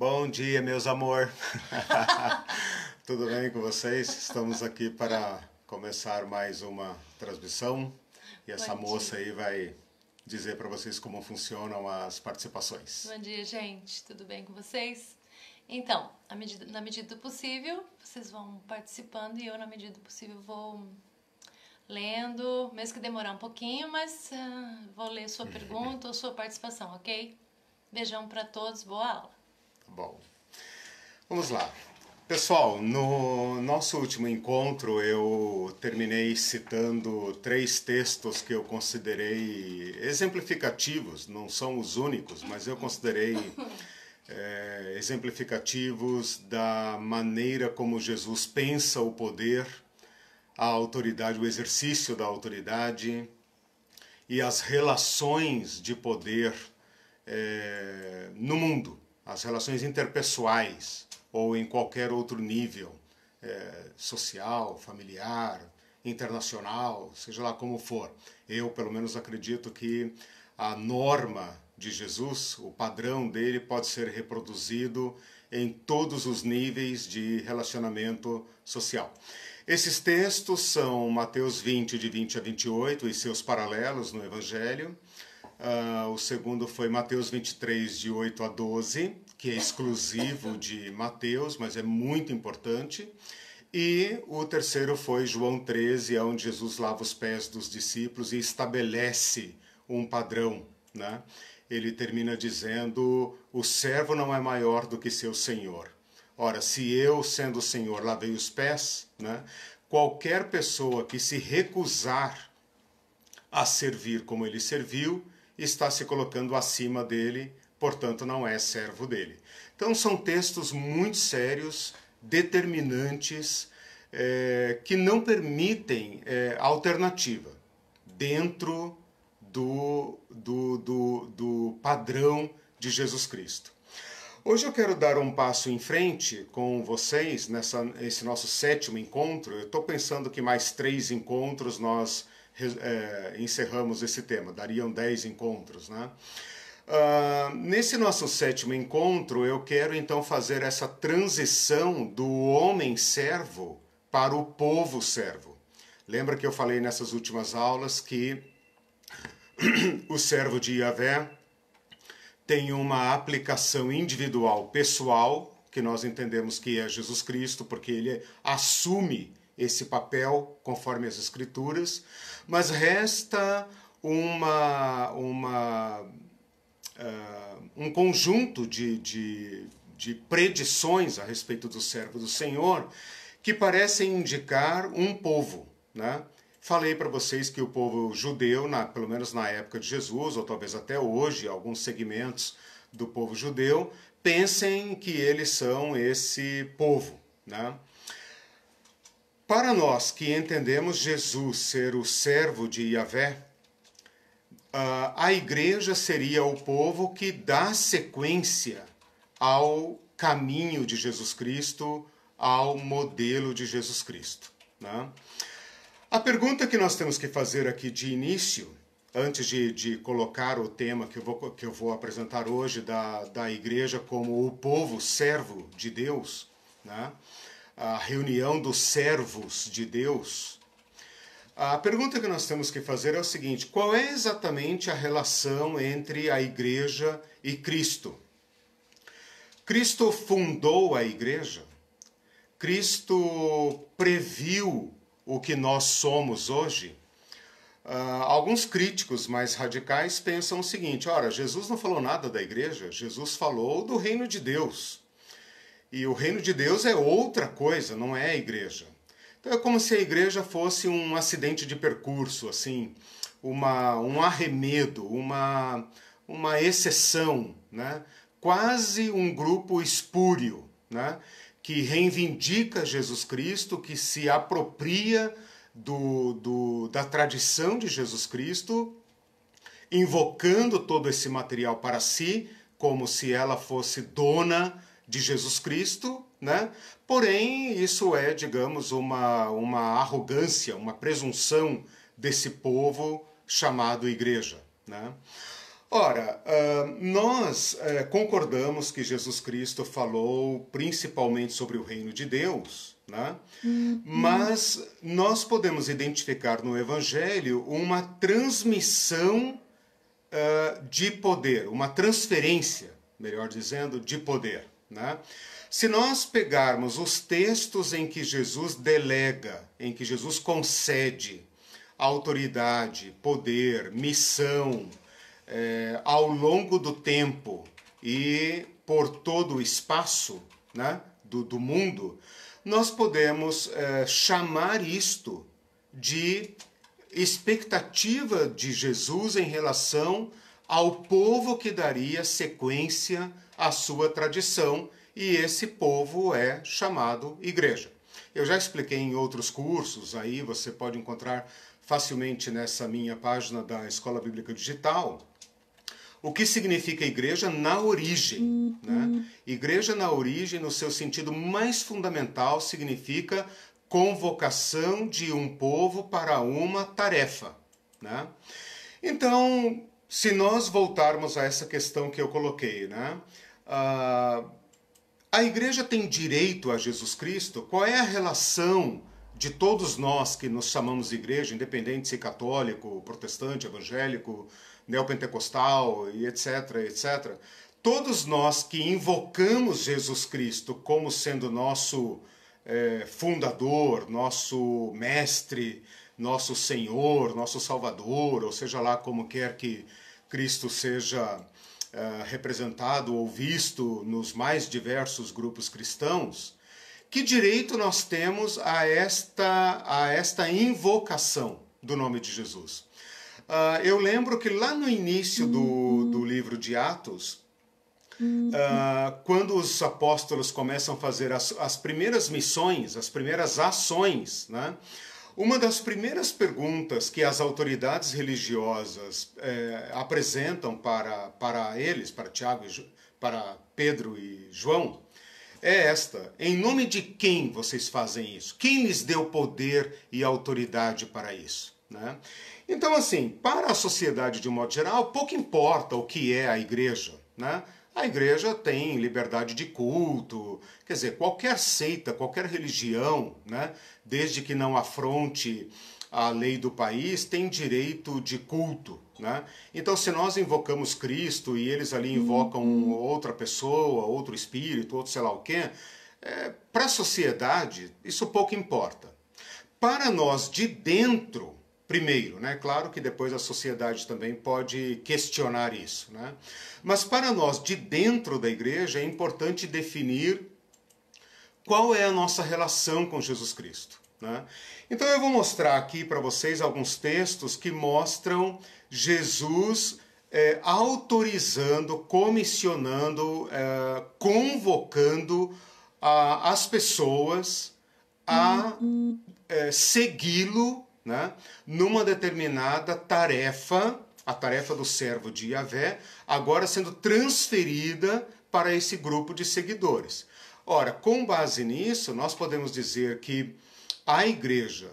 Bom dia, meus amor. Tudo bem com vocês? Estamos aqui para começar mais uma transmissão e essa moça aí vai dizer para vocês como funcionam as participações. Bom dia, gente. Tudo bem com vocês? Então, na medida do possível, vocês vão participando e eu, na medida do possível, vou lendo, mesmo que demorar um pouquinho, mas vou ler sua pergunta ou sua participação, ok? Beijão para todos, boa aula. Bom, vamos lá. Pessoal, no nosso último encontro eu terminei citando 3 textos que eu considerei exemplificativos, não são os únicos, mas eu considerei exemplificativos da maneira como Jesus pensa o poder, a autoridade, o exercício da autoridade e as relações de poder no mundo, as relações interpessoais ou em qualquer outro nível, social, familiar, internacional, seja lá como for. Eu, pelo menos, acredito que a norma de Jesus, o padrão dele, pode ser reproduzido em todos os níveis de relacionamento social. Esses textos são Mateus 20, de 20 a 28, e seus paralelos no Evangelho. O segundo foi Mateus 23, de 8 a 12, que é exclusivo de Mateus, mas é muito importante. E o terceiro foi João 13, onde Jesus lava os pés dos discípulos e estabelece um padrão, né? Ele termina dizendo: o servo não é maior do que seu senhor. Ora, se eu, sendo o senhor, lavei os pés, né? Qualquer pessoa que se recusar a servir como ele serviu, está se colocando acima dele, portanto não é servo dele. Então são textos muito sérios, determinantes, que não permitem alternativa dentro do padrão de Jesus Cristo. Hoje eu quero dar um passo em frente com vocês nesse nosso 7º encontro. Eu estou pensando que mais 3 encontros nós encerramos esse tema, dariam 10 encontros, né? Nesse nosso 7º encontro, eu quero então fazer essa transição do homem servo para o povo servo. Lembra que eu falei nessas últimas aulas que o servo de Yahvé tem uma aplicação individual, pessoal, que nós entendemos que é Jesus Cristo, porque ele assume esse papel conforme as Escrituras, mas resta um conjunto de predições a respeito do servo do Senhor que parecem indicar um povo, né? Falei para vocês que o povo judeu, pelo menos na época de Jesus, ou talvez até hoje, alguns segmentos do povo judeu, pensem que eles são esse povo, né? Para nós que entendemos Jesus ser o servo de Yahvé, a igreja seria o povo que dá sequência ao caminho de Jesus Cristo, ao modelo de Jesus Cristo, né? A pergunta que nós temos que fazer aqui de início, antes de colocar o tema que eu vou apresentar hoje da igreja como o povo servo de Deus, né? A reunião dos servos de Deus, a pergunta que nós temos que fazer é o seguinte: qual é exatamente a relação entre a igreja e Cristo? Cristo fundou a igreja? Cristo previu o que nós somos hoje? Alguns críticos mais radicais pensam o seguinte: ora, Jesus não falou nada da igreja, Jesus falou do reino de Deus. E o reino de Deus é outra coisa, não é a igreja. Então é como se a igreja fosse um acidente de percurso, assim, um arremedo, uma exceção, né? Quase um grupo espúrio, né? Que reivindica Jesus Cristo, que se apropria da tradição de Jesus Cristo, invocando todo esse material para si, como se ela fosse dona de Jesus Cristo, né? Porém, isso é, digamos, uma arrogância, uma presunção desse povo chamado igreja, né? Ora, nós concordamos que Jesus Cristo falou principalmente sobre o reino de Deus, né? Mas nós podemos identificar no Evangelho uma transmissão de poder, uma transferência, melhor dizendo, de poder, né? Se nós pegarmos os textos em que Jesus delega, em que Jesus concede autoridade, poder, missão, ao longo do tempo e por todo o espaço, né, do mundo, nós podemos chamar isto de expectativa de Jesus em relação ao povo que daria sequência à sua tradição, e esse povo é chamado igreja. Eu já expliquei em outros cursos, aí você pode encontrar facilmente nessa minha página da Escola Bíblica Digital, o que significa igreja na origem, né? Igreja na origem, no seu sentido mais fundamental, significa convocação de um povo para uma tarefa, né? Então, se nós voltarmos a essa questão que eu coloquei, né? A igreja tem direito a Jesus Cristo? Qual é a relação de todos nós que nos chamamos de igreja, independente se católico, protestante, evangélico, neopentecostal e etc, etc. Todos nós que invocamos Jesus Cristo como sendo nosso fundador, nosso mestre, nosso Senhor, nosso Salvador, ou seja lá como quer que Cristo seja representado ou visto nos mais diversos grupos cristãos, que direito nós temos a esta invocação do nome de Jesus? Eu lembro que lá no início do livro de Atos, quando os apóstolos começam a fazer as primeiras missões, as primeiras ações, né? Uma das primeiras perguntas que as autoridades religiosas apresentam para eles, para Tiago, para Pedro e João, é esta: em nome de quem vocês fazem isso? Quem lhes deu poder e autoridade para isso? Né? Então, assim, para a sociedade de um modo geral, pouco importa o que é a igreja, né? A igreja tem liberdade de culto, quer dizer, qualquer seita, qualquer religião, né, desde que não afronte a lei do país, tem direito de culto, né? Então, se nós invocamos Cristo e eles ali invocam outra pessoa, outro espírito, outro sei lá o quê, para a sociedade isso pouco importa. Para nós de dentro, primeiro, né? Claro que depois a sociedade também pode questionar isso, né? Mas para nós de dentro da igreja é importante definir qual é a nossa relação com Jesus Cristo, né? Então eu vou mostrar aqui para vocês alguns textos que mostram Jesus autorizando, comissionando, convocando as pessoas a segui-lo, né, numa determinada tarefa, a tarefa do servo de Yahvé, agora sendo transferida para esse grupo de seguidores. Ora, com base nisso, nós podemos dizer que a igreja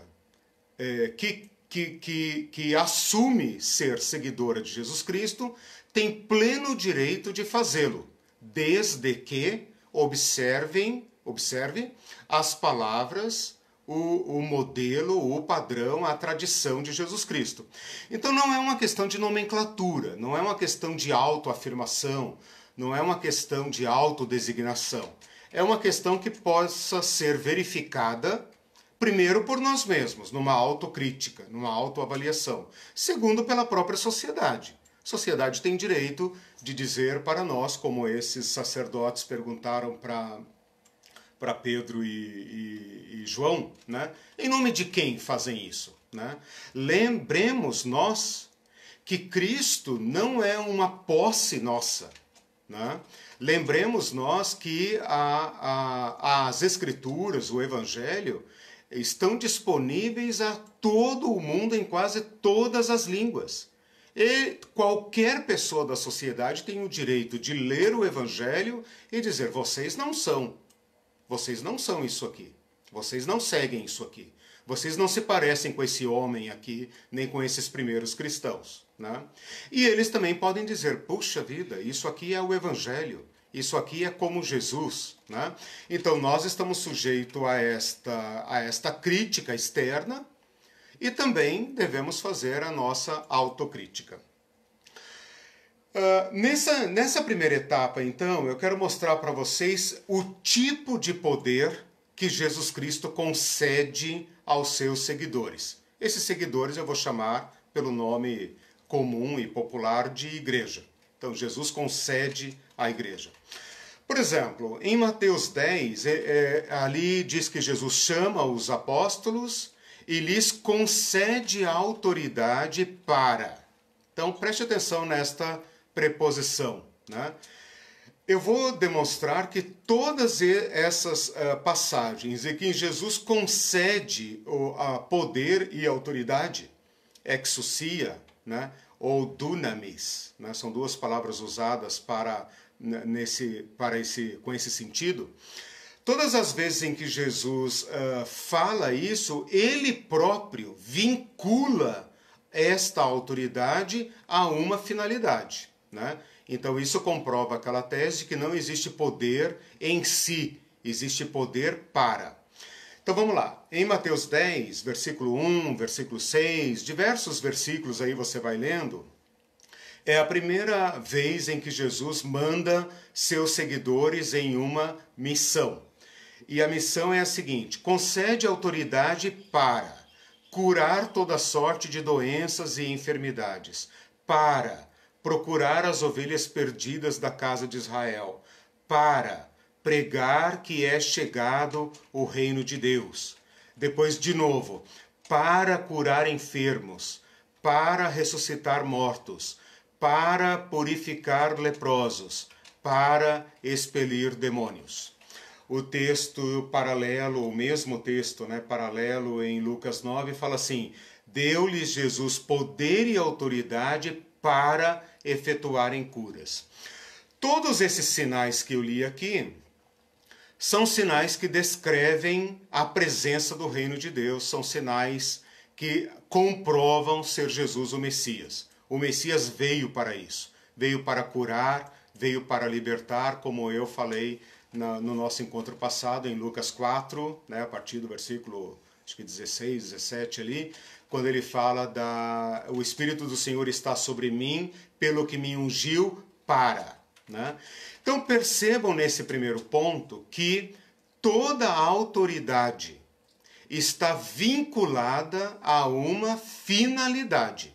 que assume ser seguidora de Jesus Cristo tem pleno direito de fazê-lo, desde que observe as palavras, o modelo, o padrão, a tradição de Jesus Cristo. Então não é uma questão de nomenclatura, não é uma questão de autoafirmação, não é uma questão de autodesignação. É uma questão que possa ser verificada, primeiro, por nós mesmos, numa autocrítica, numa autoavaliação. Segundo, pela própria sociedade. A sociedade tem direito de dizer para nós, como esses sacerdotes perguntaram para Pedro e João, né? Em nome de quem fazem isso? Né? Lembremos nós que Cristo não é uma posse nossa. Né? Lembremos nós que as Escrituras, o Evangelho, estão disponíveis a todo o mundo em quase todas as línguas. E qualquer pessoa da sociedade tem o direito de ler o Evangelho e dizer: vocês não são isso aqui. Vocês não seguem isso aqui. Vocês não se parecem com esse homem aqui, nem com esses primeiros cristãos. né? E eles também podem dizer, puxa vida, isso aqui é o Evangelho, isso aqui é como Jesus, né? Então nós estamos sujeitos a esta crítica externa e também devemos fazer a nossa autocrítica. Nessa primeira etapa, então, eu quero mostrar para vocês o tipo de poder que Jesus Cristo concede aos seus seguidores. Esses seguidores eu vou chamar pelo nome comum e popular de igreja. Então, Jesus concede à igreja. Por exemplo, em Mateus 10, ali diz que Jesus chama os apóstolos e lhes concede a autoridade para. Então, preste atenção nesta preposição, né? Eu vou demonstrar que todas essas passagens em que Jesus concede poder e autoridade, exousia, né, ou dunamis, né, são duas palavras usadas com esse sentido. Todas as vezes em que Jesus fala isso, ele próprio vincula esta autoridade a uma finalidade, né? Então isso comprova aquela tese de que não existe poder em si, existe poder para. Então vamos lá, em Mateus 10, versículo 1, versículo 6, diversos versículos aí você vai lendo, é a primeira vez em que Jesus manda seus seguidores em uma missão. E a missão é a seguinte, concede autoridade para curar toda sorte de doenças e enfermidades, para procurar as ovelhas perdidas da casa de Israel, para pregar que é chegado o reino de Deus. Depois, de novo, para curar enfermos, para ressuscitar mortos, para purificar leprosos, para expelir demônios. O texto paralelo, o mesmo texto, né, paralelo em Lucas 9, fala assim, deu-lhes Jesus poder e autoridade para efetuarem curas. Todos esses sinais que eu li aqui são sinais que descrevem a presença do reino de Deus, são sinais que comprovam ser Jesus o Messias. O Messias veio para isso, veio para curar, veio para libertar, como eu falei no nosso encontro passado, em Lucas 4, né, a partir do versículo acho que 16, 17 ali, quando ele fala o Espírito do Senhor está sobre mim, pelo que me ungiu para. Né? Então percebam nesse primeiro ponto que toda a autoridade está vinculada a uma finalidade,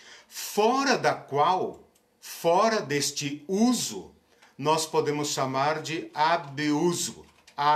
fora da qual, fora deste uso, nós podemos chamar de abuso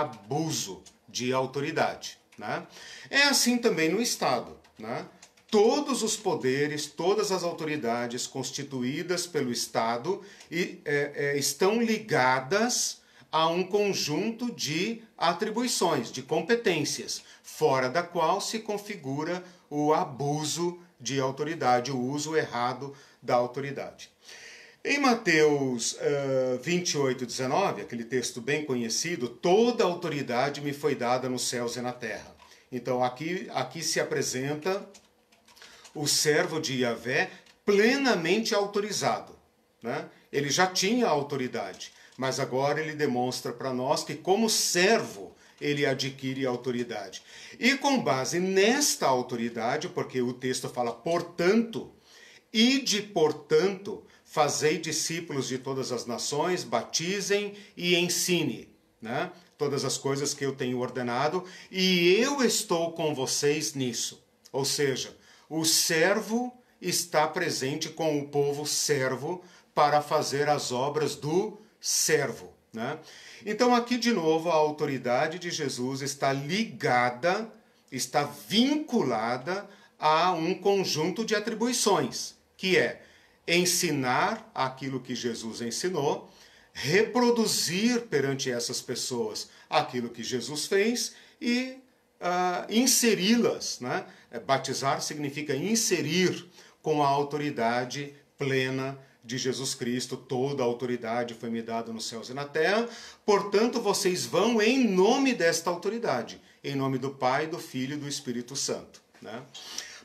de autoridade. Né? É assim também no Estado. Né? Todos os poderes, todas as autoridades constituídas pelo Estado estão ligadas a um conjunto de atribuições, de competências, fora da qual se configura o abuso de autoridade, o uso errado da autoridade. Em Mateus 28, 19, aquele texto bem conhecido, toda autoridade me foi dada nos céus e na terra. Então aqui se apresenta o servo de Yahvé plenamente autorizado. Né? Ele já tinha autoridade, mas agora ele demonstra para nós que como servo ele adquire autoridade. E com base nesta autoridade, porque o texto fala, portanto, ide, portanto, fazei discípulos de todas as nações, batizem e ensine, né? Todas as coisas que eu tenho ordenado, e eu estou com vocês nisso. Ou seja, o servo está presente com o povo servo para fazer as obras do servo. Né? Então aqui de novo a autoridade de Jesus está ligada, está vinculada a um conjunto de atribuições, que é ensinar aquilo que Jesus ensinou, reproduzir perante essas pessoas aquilo que Jesus fez e inseri-las. Né? Batizar significa inserir com a autoridade plena de Jesus Cristo. Toda a autoridade foi me dada nos céus e na terra, portanto vocês vão em nome desta autoridade, em nome do Pai, do Filho e do Espírito Santo. Né?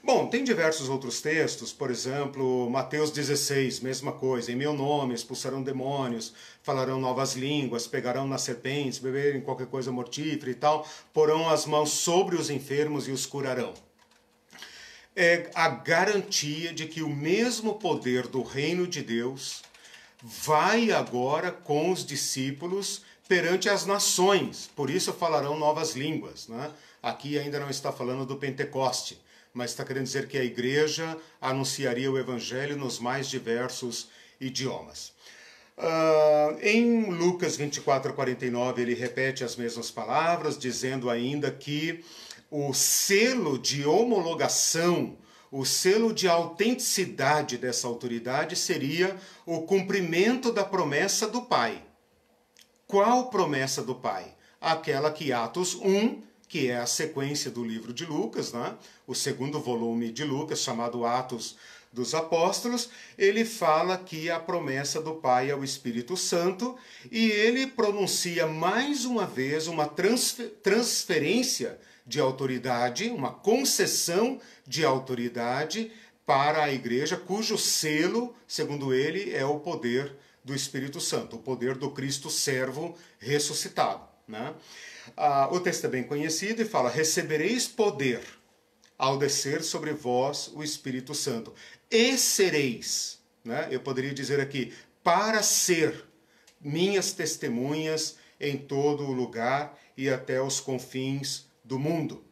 Bom, tem diversos outros textos, por exemplo, Mateus 16, mesma coisa. Em meu nome expulsarão demônios, falarão novas línguas, pegarão nas serpentes, beberem qualquer coisa mortífera e tal, porão as mãos sobre os enfermos e os curarão. É a garantia de que o mesmo poder do reino de Deus vai agora com os discípulos perante as nações. Por isso falarão novas línguas, né? Aqui ainda não está falando do Pentecoste, mas está querendo dizer que a igreja anunciaria o evangelho nos mais diversos idiomas. Em Lucas 24:49 ele repete as mesmas palavras, dizendo ainda que o selo de homologação, o selo de autenticidade dessa autoridade seria o cumprimento da promessa do Pai. Qual promessa do Pai? Aquela que Atos 1, que é a sequência do livro de Lucas, né? O segundo volume de Lucas, chamado Atos dos Apóstolos, ele fala que a promessa do Pai é o Espírito Santo e ele pronuncia mais uma vez uma transferência de autoridade, uma concessão de autoridade para a igreja, cujo selo, segundo ele, é o poder do Espírito Santo, o poder do Cristo servo ressuscitado, né? O texto é bem conhecido e fala: recebereis poder ao descer sobre vós o Espírito Santo, e sereis, né? Eu poderia dizer aqui, para ser minhas testemunhas em todo o lugar e até os confins do mundo.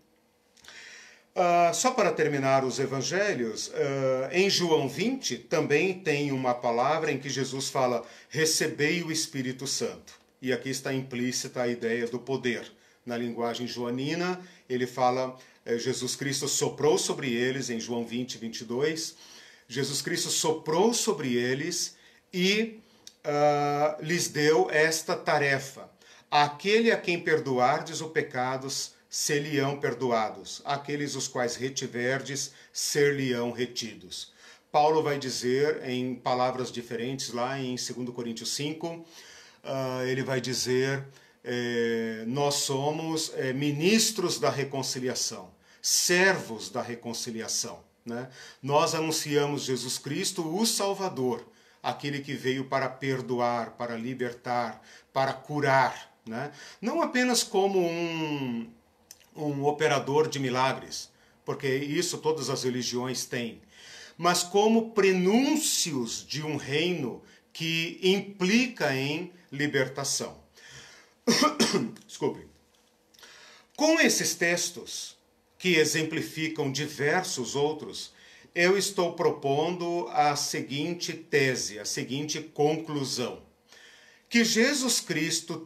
Só para terminar os evangelhos, em João 20 também tem uma palavra em que Jesus fala: recebei o Espírito Santo. E aqui está implícita a ideia do poder. Na linguagem joanina, ele fala, Jesus Cristo soprou sobre eles, em João 20, 22, Jesus Cristo soprou sobre eles e lhes deu esta tarefa: aquele a quem perdoardes os pecados, ser-lhe-ão perdoados. Aqueles os quais retiverdes, ser-lhe-ão retidos. Paulo vai dizer em palavras diferentes lá em 2 Coríntios 5, ele vai dizer, nós somos ministros da reconciliação, servos da reconciliação, né? Nós anunciamos Jesus Cristo, o Salvador, aquele que veio para perdoar, para libertar, para curar, né? Não apenas como um operador de milagres, porque isso todas as religiões têm, mas como prenúncios de um reino que implica em libertação. Desculpe. Com esses textos, que exemplificam diversos outros, eu estou propondo a seguinte tese, a seguinte conclusão: que Jesus Cristo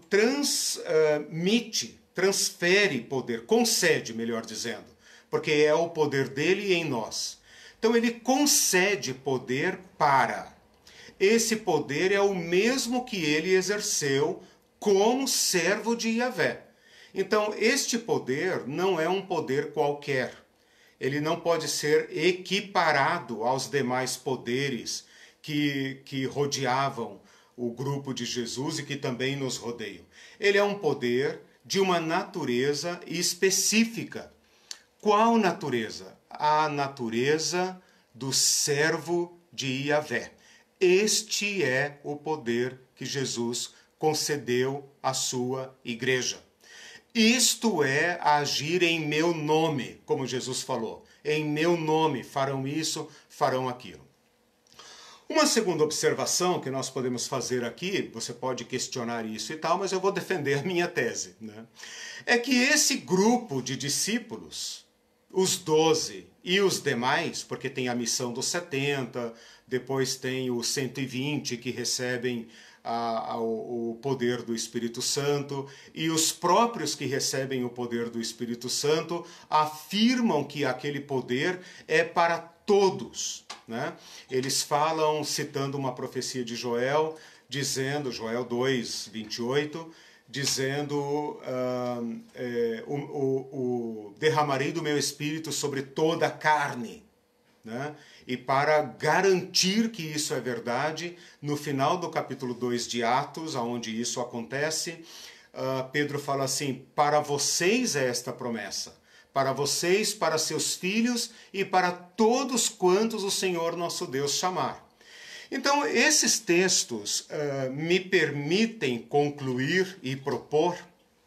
transfere poder, concede, melhor dizendo, porque é o poder dele em nós. Então ele concede poder para. Esse poder é o mesmo que ele exerceu como servo de Yahvé. Então este poder não é um poder qualquer. Ele não pode ser equiparado aos demais poderes que rodeavam o grupo de Jesus e que também nos rodeiam. Ele é um poder de uma natureza específica. Qual natureza? A natureza do servo de Yahvé. Este é o poder que Jesus concedeu à sua igreja. Isto é agir em meu nome, como Jesus falou. Em meu nome farão isso, farão aquilo. Uma segunda observação que nós podemos fazer aqui, você pode questionar isso e tal, mas eu vou defender minha tese, né? É que esse grupo de discípulos, os 12 e os demais, porque tem a missão dos 70, depois tem os 120 que recebem o poder do Espírito Santo, e os próprios que recebem o poder do Espírito Santo afirmam que aquele poder é para todos, né? Eles falam, citando uma profecia de Joel, dizendo, Joel 2, 28, dizendo, derramarei do meu Espírito sobre toda a carne, né? E para garantir que isso é verdade, no final do capítulo 2 de Atos, onde isso acontece, Pedro fala assim: para vocês é esta promessa, para vocês, para seus filhos e para todos quantos o Senhor nosso Deus chamar. Então, esses textos me permitem concluir e propor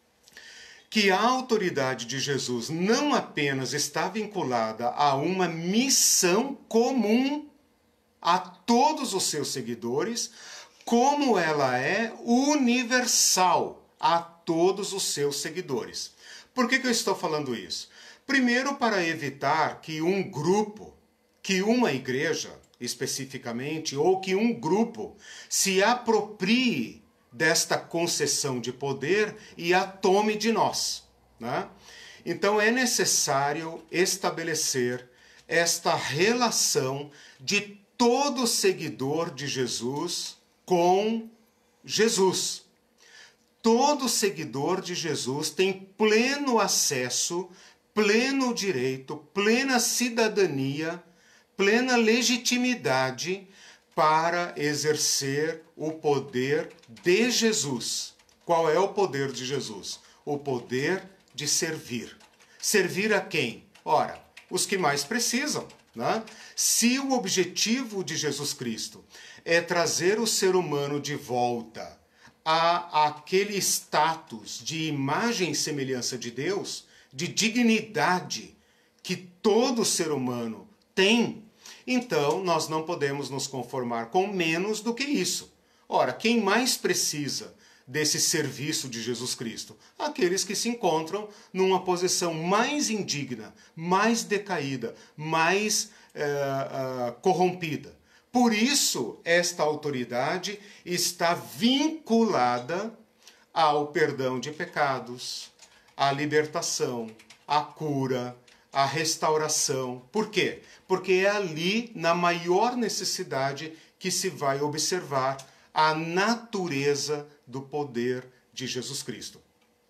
que a autoridade de Jesus não apenas está vinculada a uma missão comum a todos os seus seguidores, como ela é universal a todos os seus seguidores. Por que eu estou falando isso? Primeiro, para evitar que um grupo, que uma igreja especificamente, ou que um grupo se aproprie desta concessão de poder e a tome de nós, né? Então é necessário estabelecer esta relação de todo seguidor de Jesus com Jesus. Todo seguidor de Jesus tem pleno acesso, pleno direito, plena cidadania, plena legitimidade para exercer o poder de Jesus. Qual é o poder de Jesus? O poder de servir. Servir a quem? Ora, os que mais precisam, né? Se o objetivo de Jesus Cristo é trazer o ser humano de volta àquele status de imagem e semelhança de Deus, de dignidade que todo ser humano tem, então nós não podemos nos conformar com menos do que isso. Ora, quem mais precisa desse serviço de Jesus Cristo? Aqueles que se encontram numa posição mais indigna, mais decaída, mais corrompida. Por isso, esta autoridade está vinculada ao perdão de pecados, à libertação, à cura, à restauração. Por quê? Porque é ali, na maior necessidade, que se vai observar a natureza do poder de Jesus Cristo.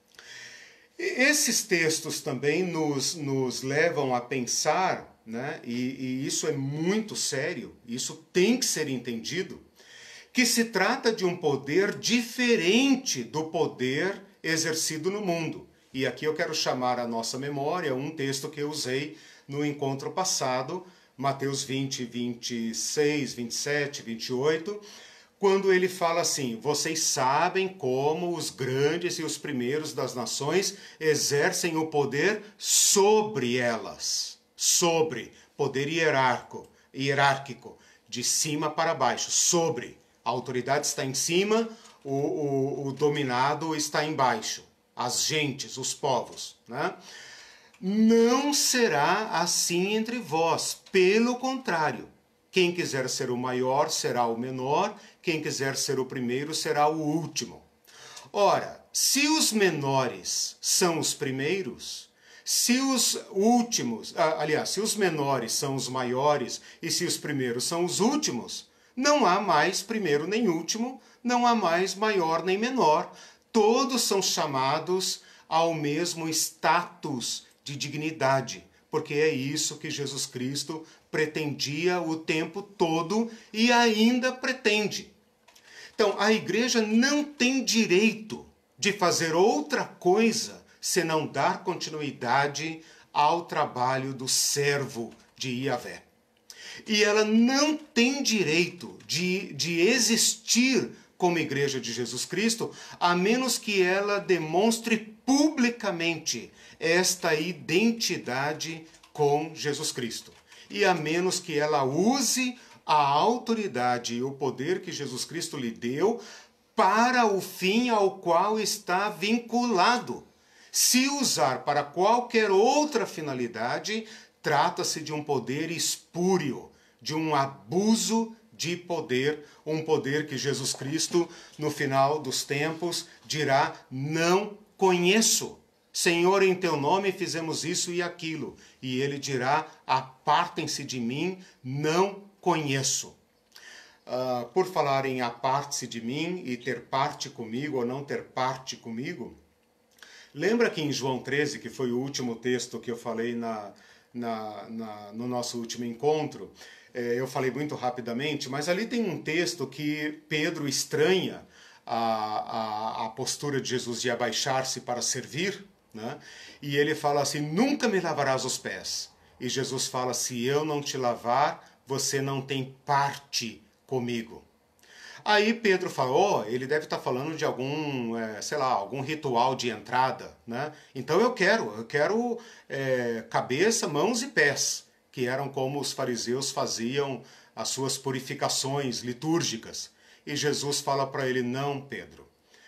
Esses textos também nos levam a pensar, né, e isso é muito sério, isso tem que ser entendido, que se trata de um poder diferente do poder exercido no mundo. E aqui eu quero chamar à nossa memória um texto que eu usei no encontro passado, Mateus 20, 26, 27, 28, quando ele fala assim: vocês sabem como os grandes e os primeiros das nações exercem o poder sobre elas. Sobre, poder hierárquico, de cima para baixo, sobre. A autoridade está em cima, o dominado está embaixo. As gentes, os povos, né? Não será assim entre vós, pelo contrário. Quem quiser ser o maior será o menor, quem quiser ser o primeiro será o último. Ora, se os menores são os primeiros, se os últimos, se os menores são os maiores e se os primeiros são os últimos, não há mais primeiro nem último, não há mais maior nem menor. Todos são chamados ao mesmo status de dignidade, porque é isso que Jesus Cristo pretendia o tempo todo e ainda pretende. Então, a igreja não tem direito de fazer outra coisa senão dar continuidade ao trabalho do servo de Yahvé. E ela não tem direito de existir como igreja de Jesus Cristo, a menos que ela demonstre publicamente esta identidade com Jesus Cristo. E a menos que ela use a autoridade e o poder que Jesus Cristo lhe deu para o fim ao qual está vinculado. Se usar para qualquer outra finalidade, trata-se de um poder espúrio, de um abuso de poder, um poder que Jesus Cristo, no final dos tempos, dirá: não conheço. Senhor, em teu nome fizemos isso e aquilo. E ele dirá: apartem-se de mim, não conheço. Por falar em aparte-se de mim e ter parte comigo ou não ter parte comigo, lembra que em João 13, que foi o último texto que eu falei no nosso último encontro, eu falei muito rapidamente, mas ali tem um texto que Pedro estranha a postura de Jesus de abaixar-se para servir, né? E ele fala assim, nunca me lavarás os pés. E Jesus fala, se eu não te lavar, você não tem parte comigo. Aí Pedro falou, ele deve estar falando de algum, sei lá, algum ritual de entrada, né? Então eu quero cabeça, mãos e pés, que eram como os fariseus faziam as suas purificações litúrgicas. E Jesus fala para ele, não, Pedro,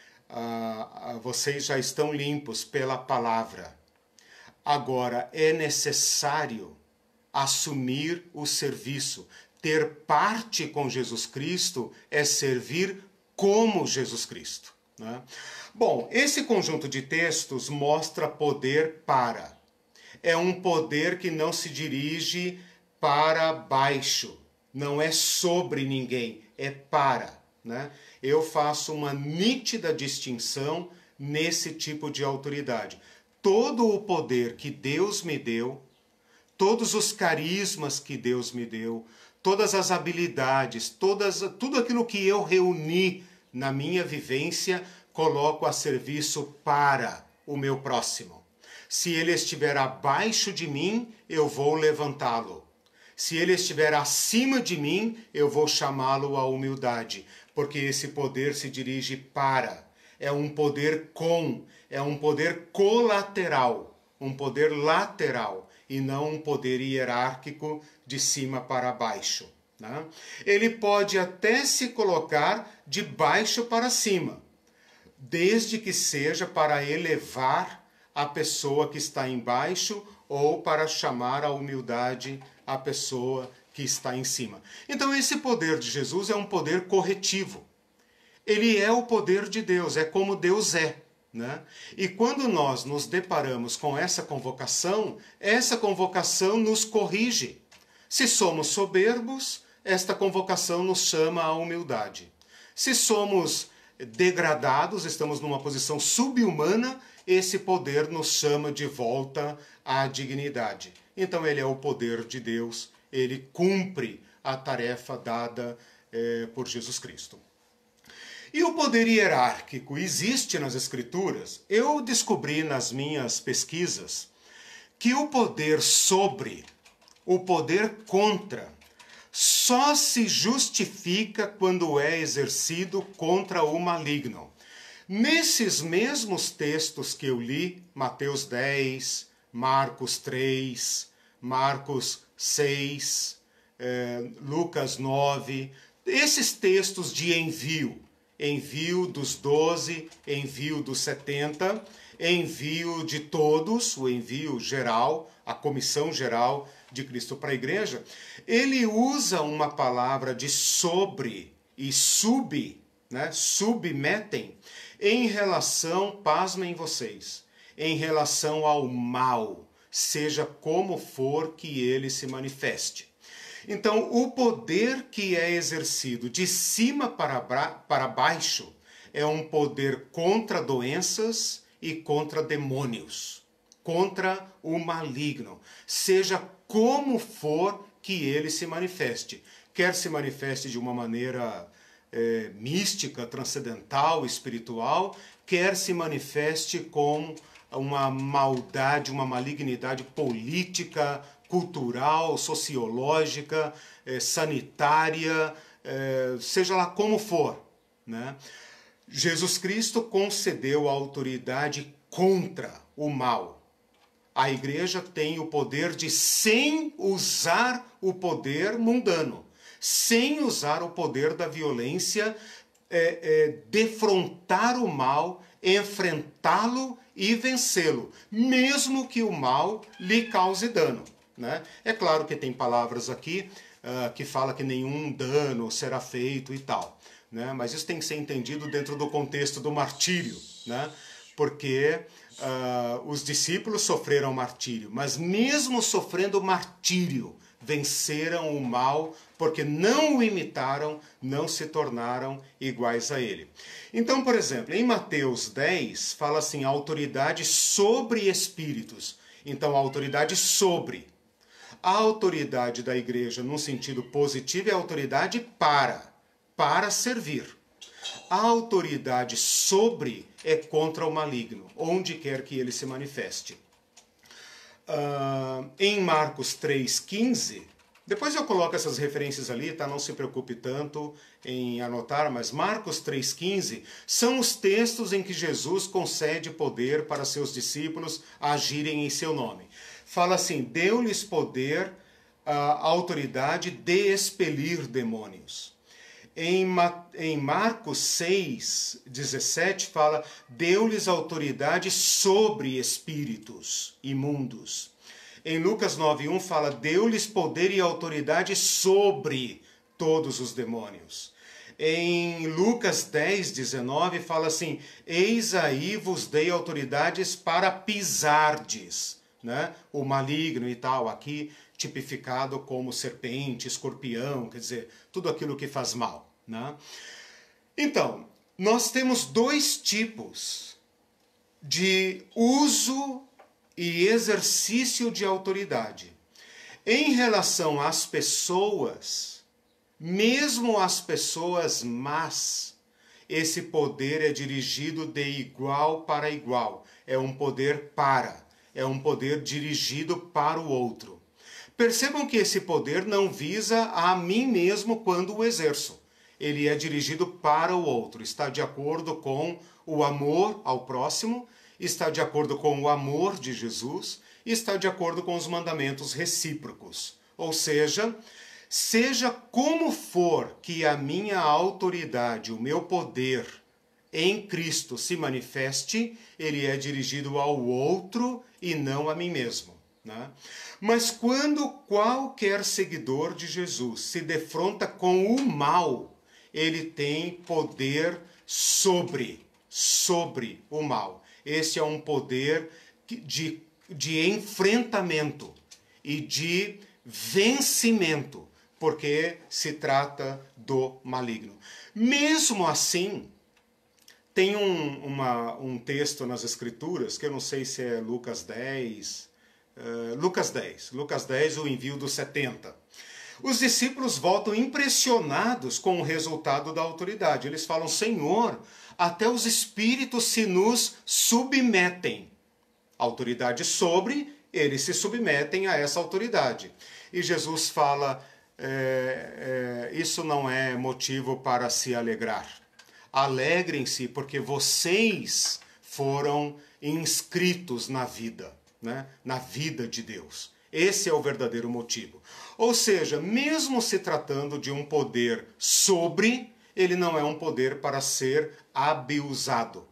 vocês já estão limpos pela palavra. Agora é necessário assumir o serviço. Ter parte com Jesus Cristo é servir como Jesus Cristo, né? Bom, esse conjunto de textos mostra poder para. É um poder que não se dirige para baixo, não é sobre ninguém, é para, né? Eu faço uma nítida distinção nesse tipo de autoridade. Todo o poder que Deus me deu, todos os carismas que Deus me deu, todas as habilidades, tudo aquilo que eu reuni na minha vivência, coloco a serviço para o meu próximo. Se ele estiver abaixo de mim, eu vou levantá-lo. Se ele estiver acima de mim, eu vou chamá-lo à humildade, porque esse poder se dirige para. É um poder é um poder colateral, um poder lateral, e não um poder hierárquico de cima para baixo, né? Ele pode até se colocar de baixo para cima, desde que seja para elevar a pessoa que está embaixo ou para chamar à humildade a pessoa que está em cima. Então esse poder de Jesus é um poder corretivo. Ele é o poder de Deus, é como Deus é, né? E quando nós nos deparamos com essa convocação nos corrige. Se somos soberbos, esta convocação nos chama à humildade. Se somos degradados, estamos numa posição subhumana, esse poder nos chama de volta à dignidade. Então ele é o poder de Deus, ele cumpre a tarefa dada por Jesus Cristo. E o poder hierárquico existe nas Escrituras? Eu descobri nas minhas pesquisas que o poder sobre, o poder contra, só se justifica quando é exercido contra o maligno. Nesses mesmos textos que eu li, Mateus 10, Marcos 3, Marcos 6, Lucas 9, esses textos de envio dos 12, envio dos 70, envio de todos, o envio geral, a comissão geral de Cristo para a igreja, ele usa uma palavra de sobre e né, submetem, em relação, pasmem vocês, em relação ao mal, seja como for que ele se manifeste. Então, o poder que é exercido de cima para baixo é um poder contra doenças e contra demônios, contra o maligno, seja como for que ele se manifeste. Quer se manifeste de uma maneira mística, transcendental, espiritual, quer se manifeste com uma maldade, uma malignidade política, cultural, sociológica, sanitária, seja lá como for, né? Jesus Cristo concedeu a autoridade contra o mal. A igreja tem o poder de, sem usar o poder mundano, sem usar o poder da violência, defrontar o mal, enfrentá-lo e vencê-lo, mesmo que o mal lhe cause dano, né? É claro que tem palavras aqui que fala que nenhum dano será feito e tal, né? Mas isso tem que ser entendido dentro do contexto do martírio, né? Porque os discípulos sofreram martírio, mas mesmo sofrendo martírio, venceram o mal, porque não o imitaram, não se tornaram iguais a ele. Então, por exemplo, em Mateus 10, fala assim, autoridade sobre espíritos. Então, a autoridade sobre. A autoridade da igreja, num sentido positivo, é a autoridade para servir. A autoridade sobre é contra o maligno, onde quer que ele se manifeste. Em Marcos 3,15, depois eu coloco essas referências ali, tá? Não se preocupe tanto em anotar, mas Marcos 3,15 são os textos em que Jesus concede poder para seus discípulos agirem em seu nome. Fala assim, deu-lhes poder, autoridade de expelir demônios. Em Marcos 6,17 fala, deu-lhes autoridade sobre espíritos imundos. Em Lucas 9,1 fala, deu-lhes poder e autoridade sobre todos os demônios. Em Lucas 10,19 fala assim, eis aí vos dei autoridades para pisardes, né? O maligno e tal, aqui tipificado como serpente, escorpião, quer dizer, tudo aquilo que faz mal, né? Então, nós temos dois tipos de uso e exercício de autoridade. Em relação às pessoas, mesmo as pessoas más, esse poder é dirigido de igual para igual. É um poder é um poder dirigido para o outro. Percebam que esse poder não visa a mim mesmo quando o exerço. Ele é dirigido para o outro, está de acordo com o amor ao próximo, está de acordo com o amor de Jesus, está de acordo com os mandamentos recíprocos. Ou seja, seja como for que a minha autoridade, o meu poder em Cristo se manifeste, ele é dirigido ao outro e não a mim mesmo. Né? Mas quando qualquer seguidor de Jesus se defronta com o mal, ele tem poder sobre o mal. Esse é um poder de enfrentamento e de vencimento, porque se trata do maligno. Mesmo assim, tem um texto nas Escrituras, que eu não sei se é Lucas 10, o envio dos 70. Os discípulos voltam impressionados com o resultado da autoridade. Eles falam, Senhor, até os espíritos se nos submetem. Autoridade sobre, eles se submetem a essa autoridade. E Jesus fala, isso não é motivo para se alegrar. Alegrem-se porque vocês foram inscritos na vida, né? Na vida de Deus. Esse é o verdadeiro motivo. Ou seja, mesmo se tratando de um poder sobre, ele não é um poder para ser abusado,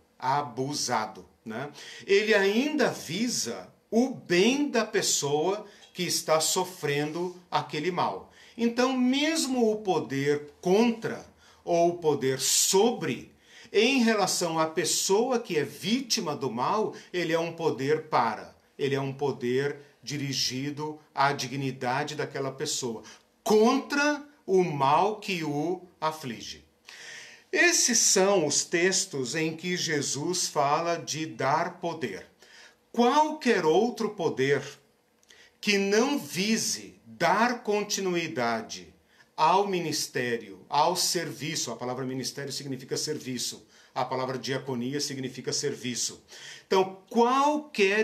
né? Ele ainda visa o bem da pessoa que está sofrendo aquele mal. Então, mesmo o poder contra ou o poder sobre, em relação à pessoa que é vítima do mal, ele é um poder ele é um poder dirigido à dignidade daquela pessoa, contra o mal que o aflige. Esses são os textos em que Jesus fala de dar poder. Qualquer outro poder que não vise dar continuidade ao ministério, ao serviço, a palavra ministério significa serviço, a palavra diaconia significa serviço. Então, qualquer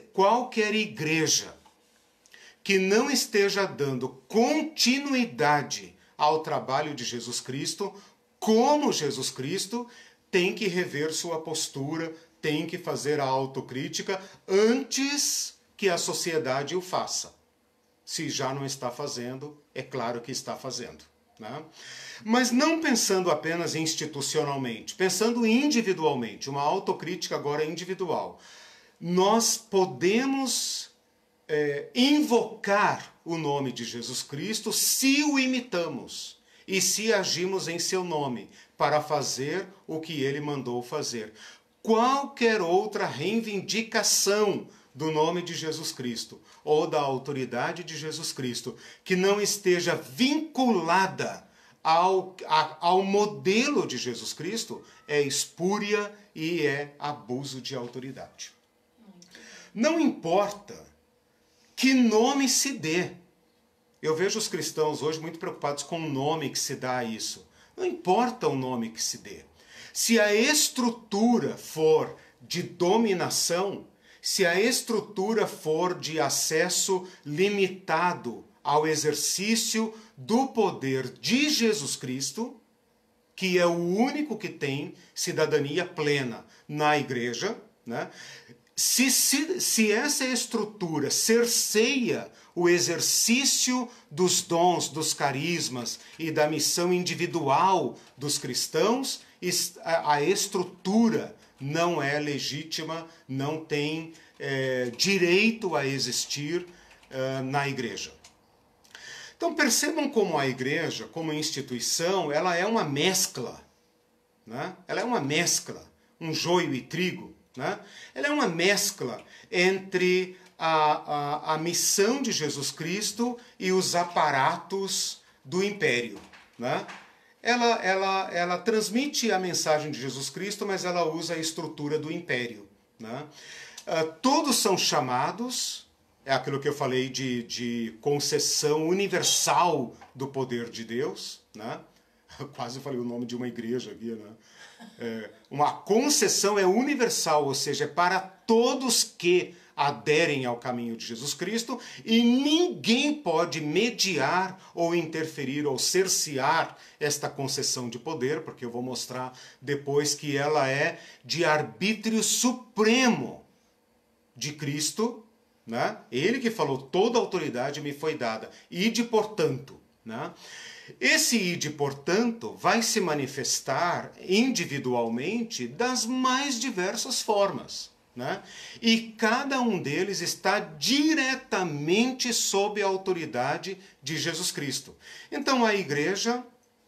igreja que não esteja dando continuidade ao trabalho de Jesus Cristo, como Jesus Cristo, tem que rever sua postura, tem que fazer a autocrítica antes que a sociedade o faça. Se já não está fazendo, é claro que está fazendo, né? Mas não pensando apenas institucionalmente, pensando individualmente, uma autocrítica agora individual. Nós podemos invocar o nome de Jesus Cristo se o imitamos e se agimos em seu nome para fazer o que ele mandou fazer. Qualquer outra reivindicação do nome de Jesus Cristo ou da autoridade de Jesus Cristo que não esteja vinculada ao modelo de Jesus Cristo é espúria e é abuso de autoridade. Não importa que nome se dê. Eu vejo os cristãos hoje muito preocupados com o nome que se dá a isso. Não importa o nome que se dê. Se a estrutura for de dominação, se a estrutura for de acesso limitado ao exercício do poder de Jesus Cristo, que é o único que tem cidadania plena na igreja, né? Se essa estrutura cerceia o exercício dos dons, dos carismas e da missão individual dos cristãos, a estrutura não é legítima, não tem direito a existir na igreja. Então percebam como a igreja, como instituição, ela é uma mescla, né? Ela é uma mescla, um joio e trigo, né? Ela é uma mescla entre a missão de Jesus Cristo e os aparatos do império, né? Ela transmite a mensagem de Jesus Cristo, mas ela usa a estrutura do império, né? Todos são chamados, é aquilo que eu falei de concessão universal do poder de Deus, né? Eu quase falei o nome de uma igreja aqui, né? Uma concessão é universal, ou seja, é para todos que aderem ao caminho de Jesus Cristo, e ninguém pode mediar ou interferir ou cercear esta concessão de poder, porque eu vou mostrar depois que ela é de arbítrio supremo de Cristo, né? Ele que falou, toda autoridade me foi dada, ide portanto, né? Esse ide portanto vai se manifestar individualmente das mais diversas formas, né? E cada um deles está diretamente sob a autoridade de Jesus Cristo. Então a igreja,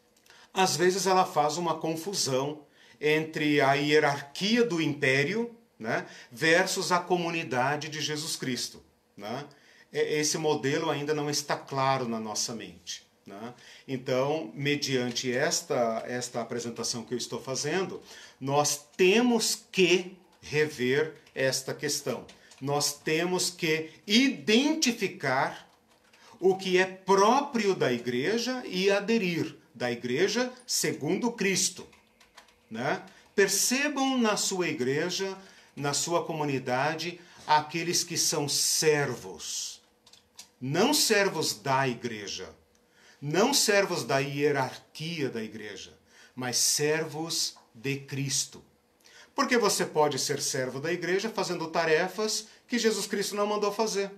às vezes, ela faz uma confusão entre a hierarquia do império, né, versus a comunidade de Jesus Cristo, né? Esse modelo ainda não está claro na nossa mente, né? Então, mediante esta apresentação que eu estou fazendo, nós temos que rever esta questão. Nós temos que identificar o que é próprio da igreja e aderir da igreja segundo Cristo, né? Percebam na sua igreja, na sua comunidade, aqueles que são servos. Não servos da igreja, não servos da hierarquia da igreja, mas servos de Cristo. Porque você pode ser servo da igreja fazendo tarefas que Jesus Cristo não mandou fazer.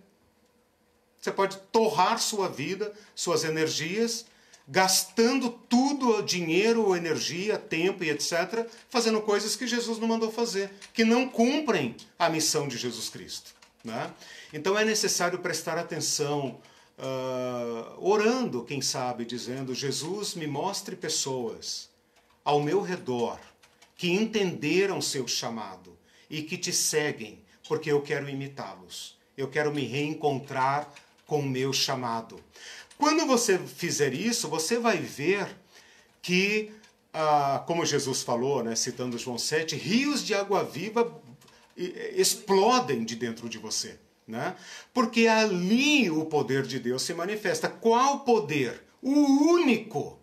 Você pode torrar sua vida, suas energias, gastando tudo, dinheiro, energia, tempo e etc., fazendo coisas que Jesus não mandou fazer, que não cumprem a missão de Jesus Cristo, né? Então é necessário prestar atenção, orando, quem sabe, dizendo, Jesus, me mostre pessoas ao meu redor que entenderam seu chamado e que te seguem, porque eu quero imitá-los. Eu quero me reencontrar com o meu chamado. Quando você fizer isso, você vai ver que, como Jesus falou, né, citando João 7, rios de água viva explodem de dentro de você, né? Porque ali o poder de Deus se manifesta. Qual poder? O único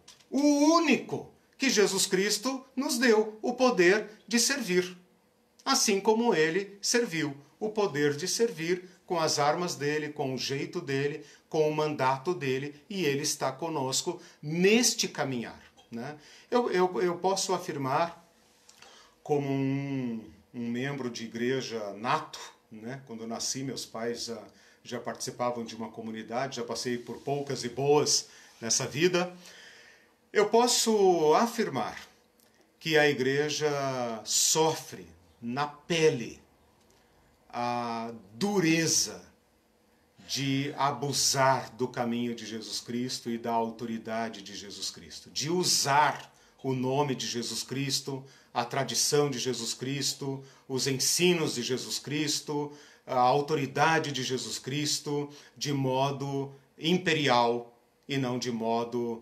que Jesus Cristo nos deu, o poder de servir. Assim como ele serviu, o poder de servir com as armas dele, com o jeito dele, com o mandato dele, e ele está conosco neste caminhar, né? Eu posso afirmar, como um membro de igreja nato, né? Quando eu nasci, meus pais já participavam de uma comunidade, já passei por poucas e boas nessa vida. Eu posso afirmar que a igreja sofre na pele a dureza de abusar do caminho de Jesus Cristo e da autoridade de Jesus Cristo, de usar o nome de Jesus Cristo, a tradição de Jesus Cristo, os ensinos de Jesus Cristo, a autoridade de Jesus Cristo, de modo imperial e não de modo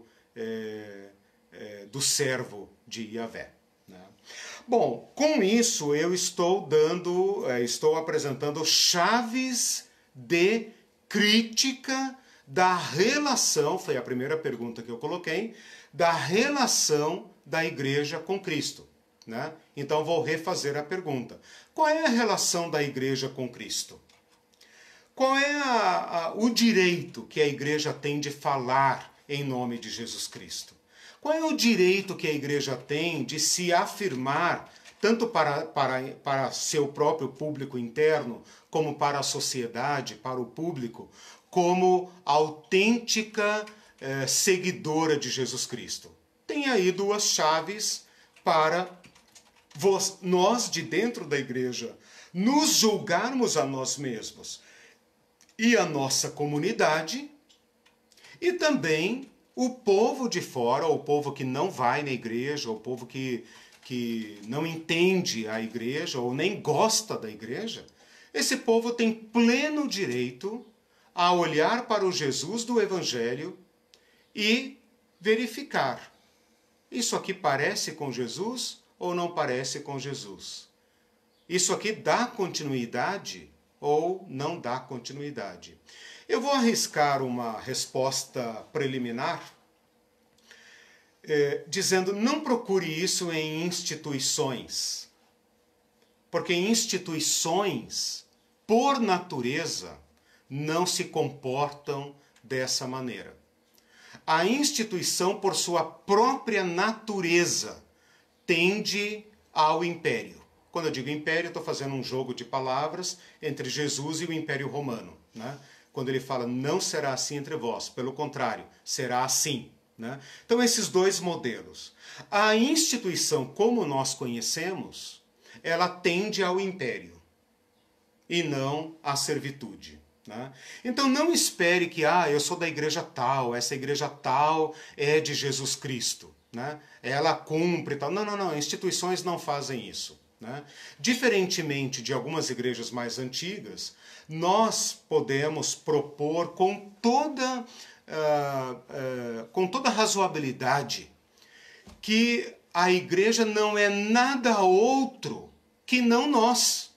do servo de Yahvé, né? Bom, com isso eu estou apresentando chaves de crítica da relação, foi a primeira pergunta que eu coloquei, da relação da igreja com Cristo, né? Então vou refazer a pergunta. Qual é a relação da igreja com Cristo? Qual é o direito que a igreja tem de falar em nome de Jesus Cristo? Qual é o direito que a igreja tem de se afirmar, tanto para seu próprio público interno, como para a sociedade, para o público, como autêntica seguidora de Jesus Cristo? Tem aí duas chaves para nós, de dentro da igreja, nos julgarmos a nós mesmos e a nossa comunidade, e também o povo de fora, o povo que não vai na igreja, o povo que não entende a igreja ou nem gosta da igreja. Esse povo tem pleno direito a olhar para o Jesus do Evangelho e verificar: isso aqui parece com Jesus ou não parece com Jesus? Isso aqui dá continuidade ou não dá continuidade? Eu vou arriscar uma resposta preliminar, dizendo: não procure isso em instituições, porque instituições, por natureza, não se comportam dessa maneira. A instituição, por sua própria natureza, tende ao império. Quando eu digo império, estou fazendo um jogo de palavras entre Jesus e o Império Romano, né? Quando ele fala: não será assim entre vós, pelo contrário, será assim, né? Então, esses dois modelos. A instituição, como nós conhecemos, ela tende ao império e não à servitude, né? Então não espere que eu sou da igreja tal, essa igreja tal é de Jesus Cristo, né? Ela cumpre tal. Não, não, não. Instituições não fazem isso, né? Diferentemente de algumas igrejas mais antigas, nós podemos propor com toda razoabilidade que a igreja não é nada outro que não nós.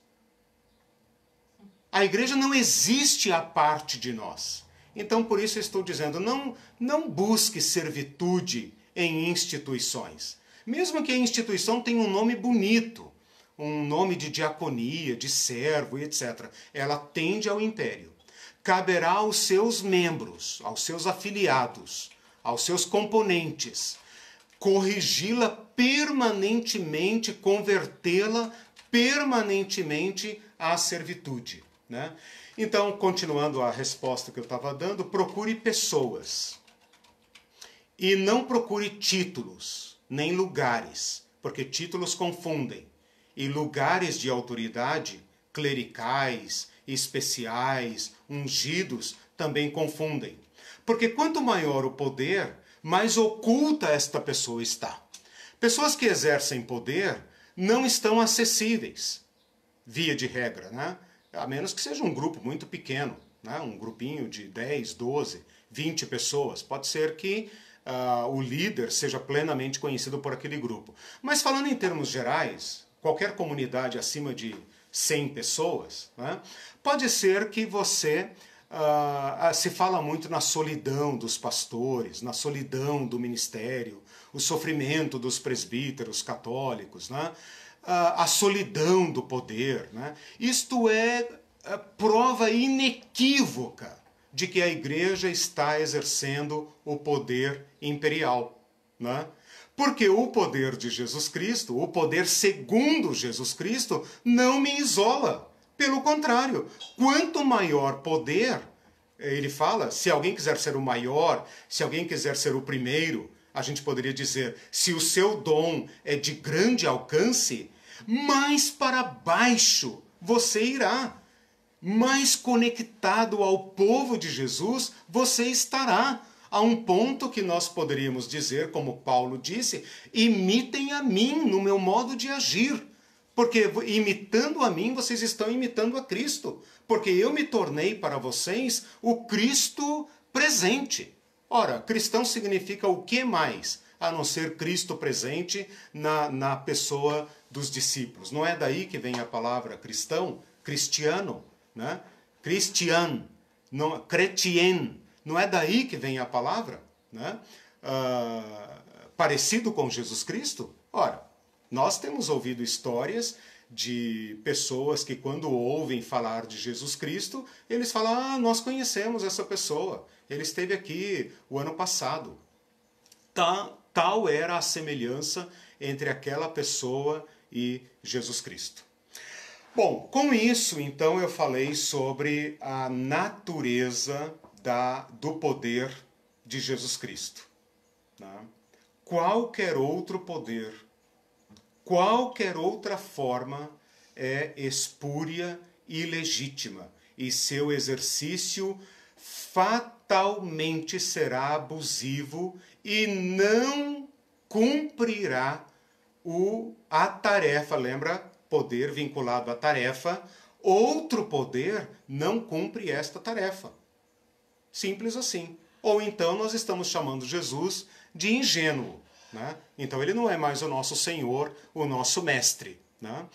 A igreja não existe à parte de nós. Então, por isso eu estou dizendo: não busque servitude em instituições. Mesmo que a instituição tenha um nome bonito, um nome de diaconia, de servo, etc. Ela tende ao império. Caberá aos seus membros, aos seus afiliados, aos seus componentes, corrigi-la permanentemente, convertê-la permanentemente à servitude, né? Então, continuando a resposta que eu estava dando, procure pessoas. E não procure títulos, nem lugares, porque títulos confundem. E lugares de autoridade, clericais, especiais, ungidos, também confundem. Porque quanto maior o poder, mais oculta esta pessoa está. Pessoas que exercem poder não estão acessíveis, via de regra, né? A menos que seja um grupo muito pequeno, né? Um grupinho de 10, 12, 20 pessoas. Pode ser que o líder seja plenamente conhecido por aquele grupo. Mas falando em termos gerais, qualquer comunidade acima de 100 pessoas, né? Pode ser que você... se fala muito na solidão dos pastores, na solidão do ministério, o sofrimento dos presbíteros católicos, né? A solidão do poder, né? Isto é prova inequívoca de que a igreja está exercendo o poder imperial, né? Porque o poder de Jesus Cristo, o poder segundo Jesus Cristo, não me isola. Pelo contrário, quanto maior poder, ele fala, se alguém quiser ser o maior, se alguém quiser ser o primeiro, a gente poderia dizer, se o seu dom é de grande alcance, mais para baixo você irá. Mais conectado ao povo de Jesus você estará. A um ponto que nós poderíamos dizer, como Paulo disse, imitem a mim no meu modo de agir. Porque imitando a mim, vocês estão imitando a Cristo. Porque eu me tornei para vocês o Cristo presente. Ora, cristão significa o que mais? A não ser Cristo presente na pessoa dos discípulos. Não é daí que vem a palavra cristão? Cristiano, né? Christian, não, chrétien. Não é daí que vem a palavra, né? parecido com Jesus Cristo? Ora, nós temos ouvido histórias de pessoas que quando ouvem falar de Jesus Cristo, eles falam, ah, nós conhecemos essa pessoa, ele esteve aqui o ano passado. Tal era a semelhança entre aquela pessoa e Jesus Cristo. Bom, com isso, então, eu falei sobre a natureza do poder de Jesus Cristo. Né? Qualquer outro poder, qualquer outra forma é espúria e ilegítima, e seu exercício fatalmente será abusivo e não cumprirá a tarefa. Lembra? Poder vinculado à tarefa. Outro poder não cumpre esta tarefa. Simples assim. Ou então nós estamos chamando Jesus de ingênuo. Né? Então ele não é mais o nosso Senhor, o nosso Mestre. Né?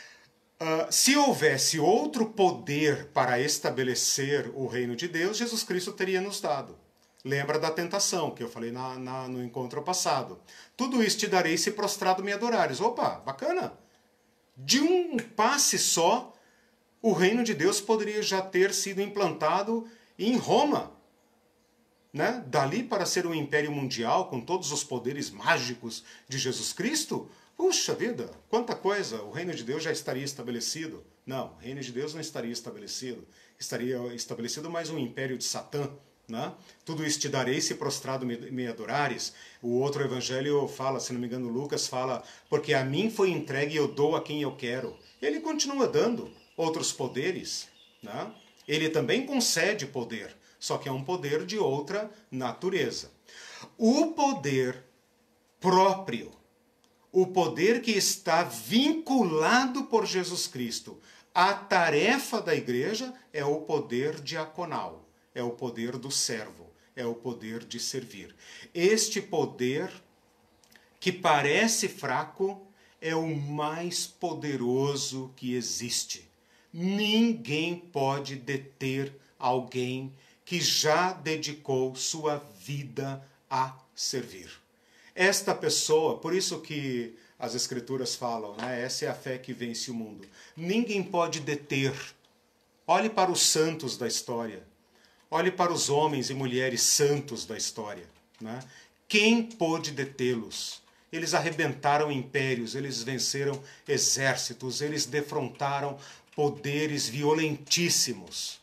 Se houvesse outro poder para estabelecer o reino de Deus, Jesus Cristo teria nos dado. Lembra da tentação que eu falei no encontro passado. Tudo isso te darei se prostrado me adorares. Opa, bacana! De um passe só, o reino de Deus poderia já ter sido implantado em Roma. Né? Dali para ser um império mundial com todos os poderes mágicos de Jesus Cristo, puxa vida, quanta coisa, o reino de Deus já estaria estabelecido. Não, o reino de Deus não estaria estabelecido. Estaria estabelecido mais um império de Satã. Né? Tudo isso te darei se prostrado me adorares. O outro evangelho fala, se não me engano Lucas fala, porque a mim foi entregue e eu dou a quem eu quero. Ele continua dando outros poderes. Né? Ele também concede poder, só que é um poder de outra natureza. O poder próprio, o poder que está vinculado por Jesus Cristo à tarefa da igreja é o poder diaconal, é o poder do servo, é o poder de servir. Este poder, que parece fraco, é o mais poderoso que existe. Ninguém pode deter alguém que já dedicou sua vida a servir. Esta pessoa, por isso que as Escrituras falam, né? Essa é a fé que vence o mundo. Ninguém pode deter. Olhe para os santos da história. Olhe para os homens e mulheres santos da história. Né? Quem pôde detê-los? Eles arrebentaram impérios, eles venceram exércitos, eles defrontaram poderes violentíssimos,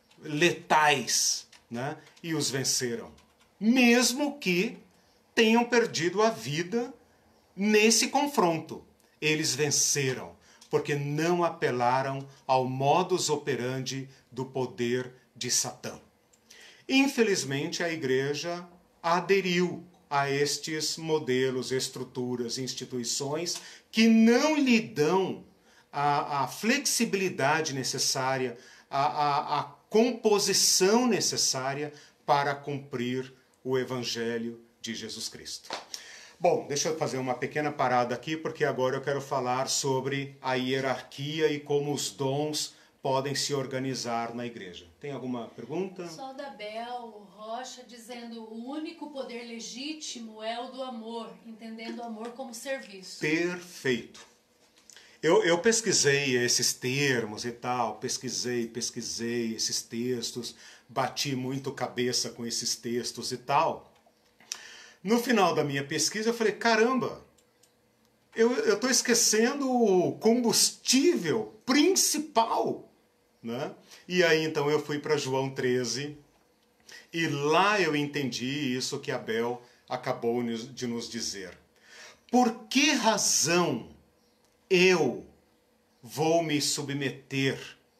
letais, né? E os venceram. Mesmo que tenham perdido a vida nesse confronto. Eles venceram, porque não apelaram ao modus operandi do poder de Satã. Infelizmente, a igreja aderiu a estes modelos, estruturas, instituições que não lhe dão a flexibilidade necessária, a composição necessária para cumprir o Evangelho de Jesus Cristo. Bom, deixa eu fazer uma pequena parada aqui, porque agora eu quero falar sobre a hierarquia e como os dons podem se organizar na igreja. Tem alguma pergunta? Só da Bel Rocha dizendo o único poder legítimo é o do amor, entendendo o amor como serviço. Perfeito. Eu pesquisei esses termos e tal, pesquisei esses textos, bati muito cabeça com esses textos e tal. No final da minha pesquisa eu falei, caramba, eu estou esquecendo o combustível principal. Né? E aí então eu fui para João 13 e lá eu entendi isso que Abel acabou de nos dizer. Por que razão eu vou me submeter?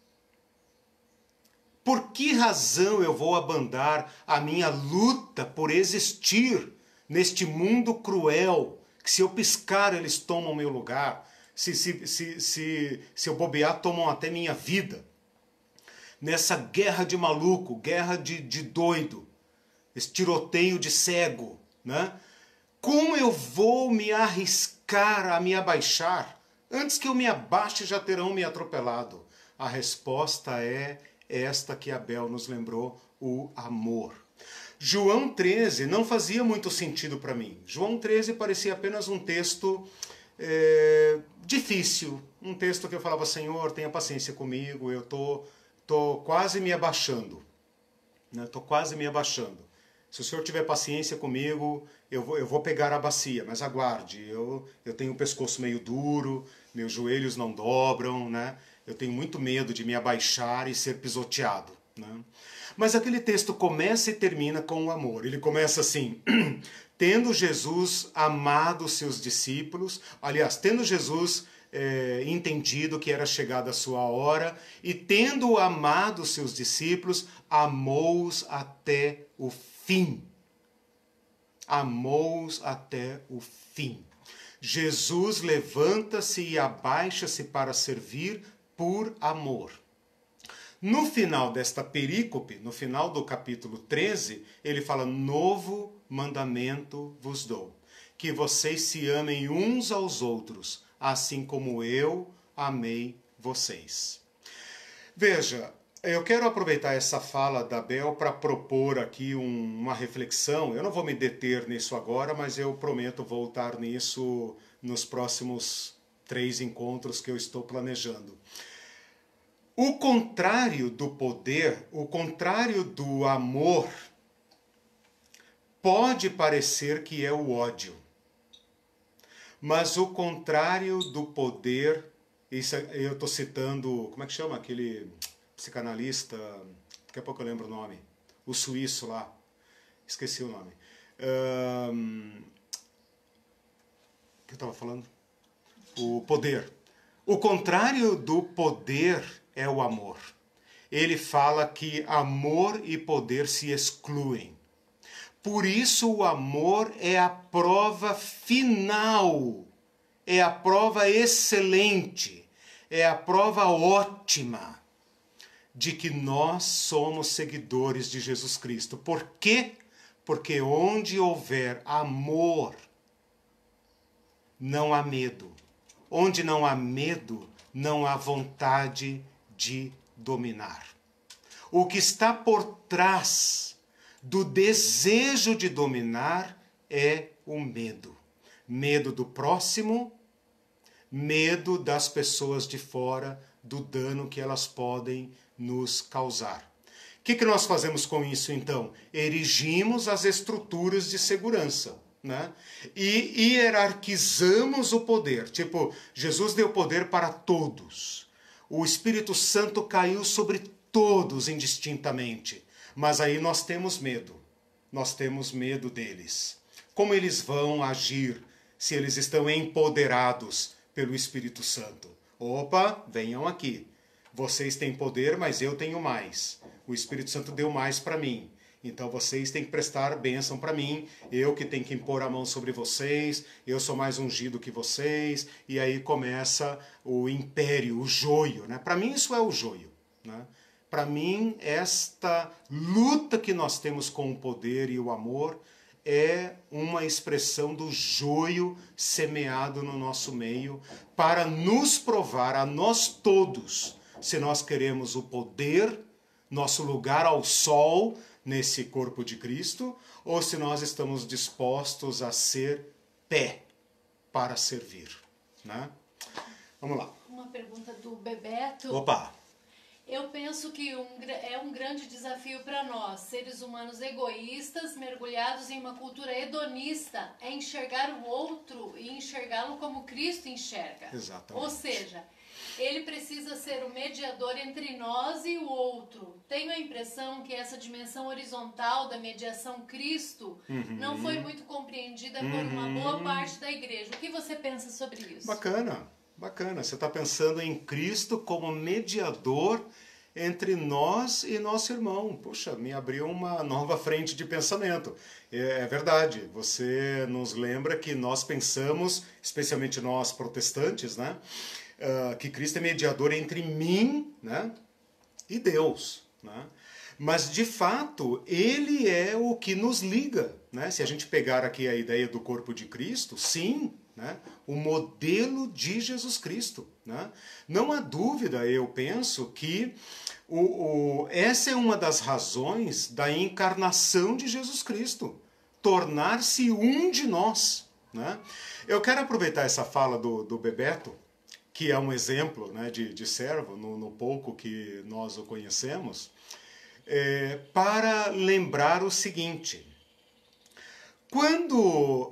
Por que razão eu vou abandonar a minha luta por existir neste mundo cruel, que se eu piscar eles tomam meu lugar, se eu bobear tomam até minha vida? Nessa guerra de maluco, guerra de doido, esse tiroteio de cego, né? Como eu vou me arriscar a me abaixar? Antes que eu me abaixe já terão me atropelado. A resposta é esta que Abel nos lembrou, o amor. João 13 não fazia muito sentido para mim. João 13 parecia apenas um texto difícil, um texto que eu falava, Senhor, tenha paciência comigo, eu tô quase me abaixando. Estou quase me abaixando. Se o Senhor tiver paciência comigo, eu vou pegar a bacia, mas aguarde, eu tenho o pescoço meio duro, meus joelhos não dobram, né? Eu tenho muito medo de me abaixar e ser pisoteado. Né? Mas aquele texto começa e termina com o amor. Ele começa assim, tendo Jesus amado os seus discípulos, aliás, tendo Jesus entendido que era chegada a sua hora, e tendo amado os seus discípulos, amou-os até o fim. Amou-os até o fim. Jesus levanta-se e abaixa-se para servir por amor. No final desta perícope, no final do capítulo 13, ele fala, novo mandamento vos dou, que vocês se amem uns aos outros, assim como eu amei vocês. Veja, eu quero aproveitar essa fala da Bel para propor aqui uma reflexão. Eu não vou me deter nisso agora, mas eu prometo voltar nisso nos próximos 3 encontros que eu estou planejando. O contrário do poder, o contrário do amor, pode parecer que é o ódio. Mas o contrário do poder, isso eu estou citando, como é que chama aquele psicanalista, daqui a pouco eu lembro o nome, o suíço lá, esqueci o nome. O que eu estava falando? O poder. O contrário do poder é o amor. Ele fala que amor e poder se excluem. Por isso o amor é a prova final, é a prova excelente, é a prova ótima de que nós somos seguidores de Jesus Cristo. Por quê? Porque onde houver amor, não há medo. Onde não há medo, não há vontade de dominar. O que está por trás do desejo de dominar é o medo. Medo do próximo, medo das pessoas de fora, do dano que elas podem nos causar. O que nós fazemos com isso então? Erigimos as estruturas de segurança, né? E hierarquizamos o poder. Tipo, Jesus deu poder para todos. O Espírito Santo caiu sobre todos indistintamente. Mas aí nós temos medo. Nós temos medo deles. Como eles vão agir se eles estão empoderados pelo Espírito Santo? Opa, venham aqui. Vocês têm poder, mas eu tenho mais. O Espírito Santo deu mais para mim. Então vocês têm que prestar bênção para mim. Eu que tenho que impor a mão sobre vocês. Eu sou mais ungido que vocês. E aí começa o império, o joio. Né? Para mim isso é o joio. Né? Para mim esta luta que nós temos com o poder e o amor é uma expressão do joio semeado no nosso meio para nos provar a nós todos se nós queremos o poder, nosso lugar ao sol nesse corpo de Cristo, ou se nós estamos dispostos a ser pé para servir. Né? Vamos lá. Uma pergunta do Bebeto. Opa! Eu penso que é um grande desafio para nós, seres humanos egoístas, mergulhados em uma cultura hedonista, é enxergar o outro e enxergá-lo como Cristo enxerga. Exatamente. Ou seja, ele precisa ser o mediador entre nós e o outro. Tenho a impressão que essa dimensão horizontal da mediação Cristo não foi muito compreendida por uma boa parte da igreja. O que você pensa sobre isso? Bacana. Bacana, você está pensando em Cristo como mediador entre nós e nosso irmão. Puxa, me abriu uma nova frente de pensamento. É verdade, você nos lembra que nós pensamos, especialmente nós protestantes, né, que Cristo é mediador entre mim, né, e Deus. Né? Mas, de fato, ele é o que nos liga. Né? Se a gente pegar aqui a ideia do corpo de Cristo, sim, né? O modelo de Jesus Cristo, né? Não há dúvida, eu penso, que essa é uma das razões da encarnação de Jesus Cristo, tornar-se um de nós, né? Eu quero aproveitar essa fala do Bebeto, que é um exemplo, né, de servo, no pouco que nós o conhecemos, para lembrar o seguinte: quando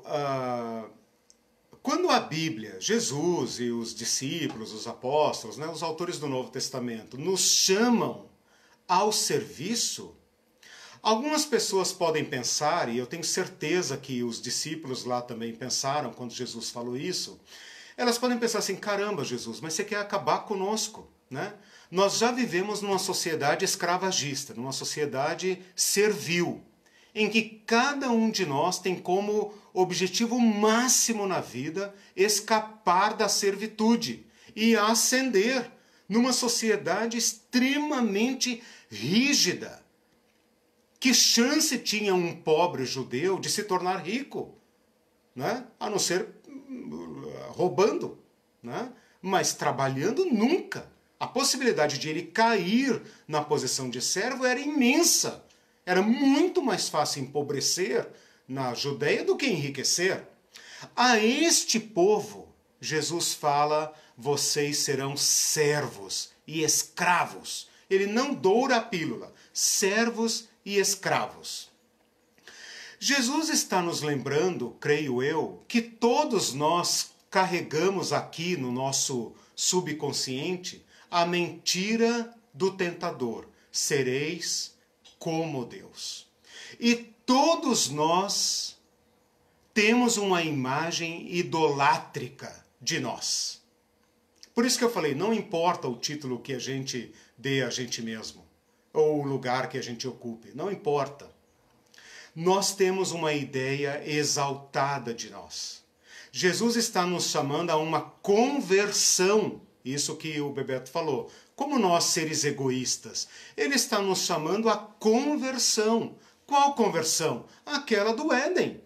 a Bíblia, Jesus e os discípulos, os apóstolos, né, os autores do Novo Testamento, nos chamam ao serviço, algumas pessoas podem pensar, e eu tenho certeza que os discípulos lá também pensaram quando Jesus falou isso, elas podem pensar assim: caramba, Jesus, mas você quer acabar conosco, né? Nós já vivemos numa sociedade escravagista, numa sociedade servil, em que cada um de nós tem como objetivo máximo na vida escapar da servitude e ascender numa sociedade extremamente rígida. Que chance tinha um pobre judeu de se tornar rico, né? A não ser roubando, né? Mas trabalhando nunca. A possibilidade de ele cair na posição de servo era imensa. Era muito mais fácil empobrecer na Judeia do que enriquecer. A este povo, Jesus fala: vocês serão servos e escravos. Ele não doura a pílula. Servos e escravos. Jesus está nos lembrando, creio eu, que todos nós carregamos aqui no nosso subconsciente a mentira do tentador: sereis como Deus. E todos nós temos uma imagem idolátrica de nós. Por isso que eu falei, não importa o título que a gente dê a gente mesmo, ou o lugar que a gente ocupe, não importa. Nós temos uma ideia exaltada de nós. Jesus está nos chamando a uma conversão, isso que o Bebeto falou. Como nós, seres egoístas, ele está nos chamando a conversão. Qual conversão? Aquela do Éden,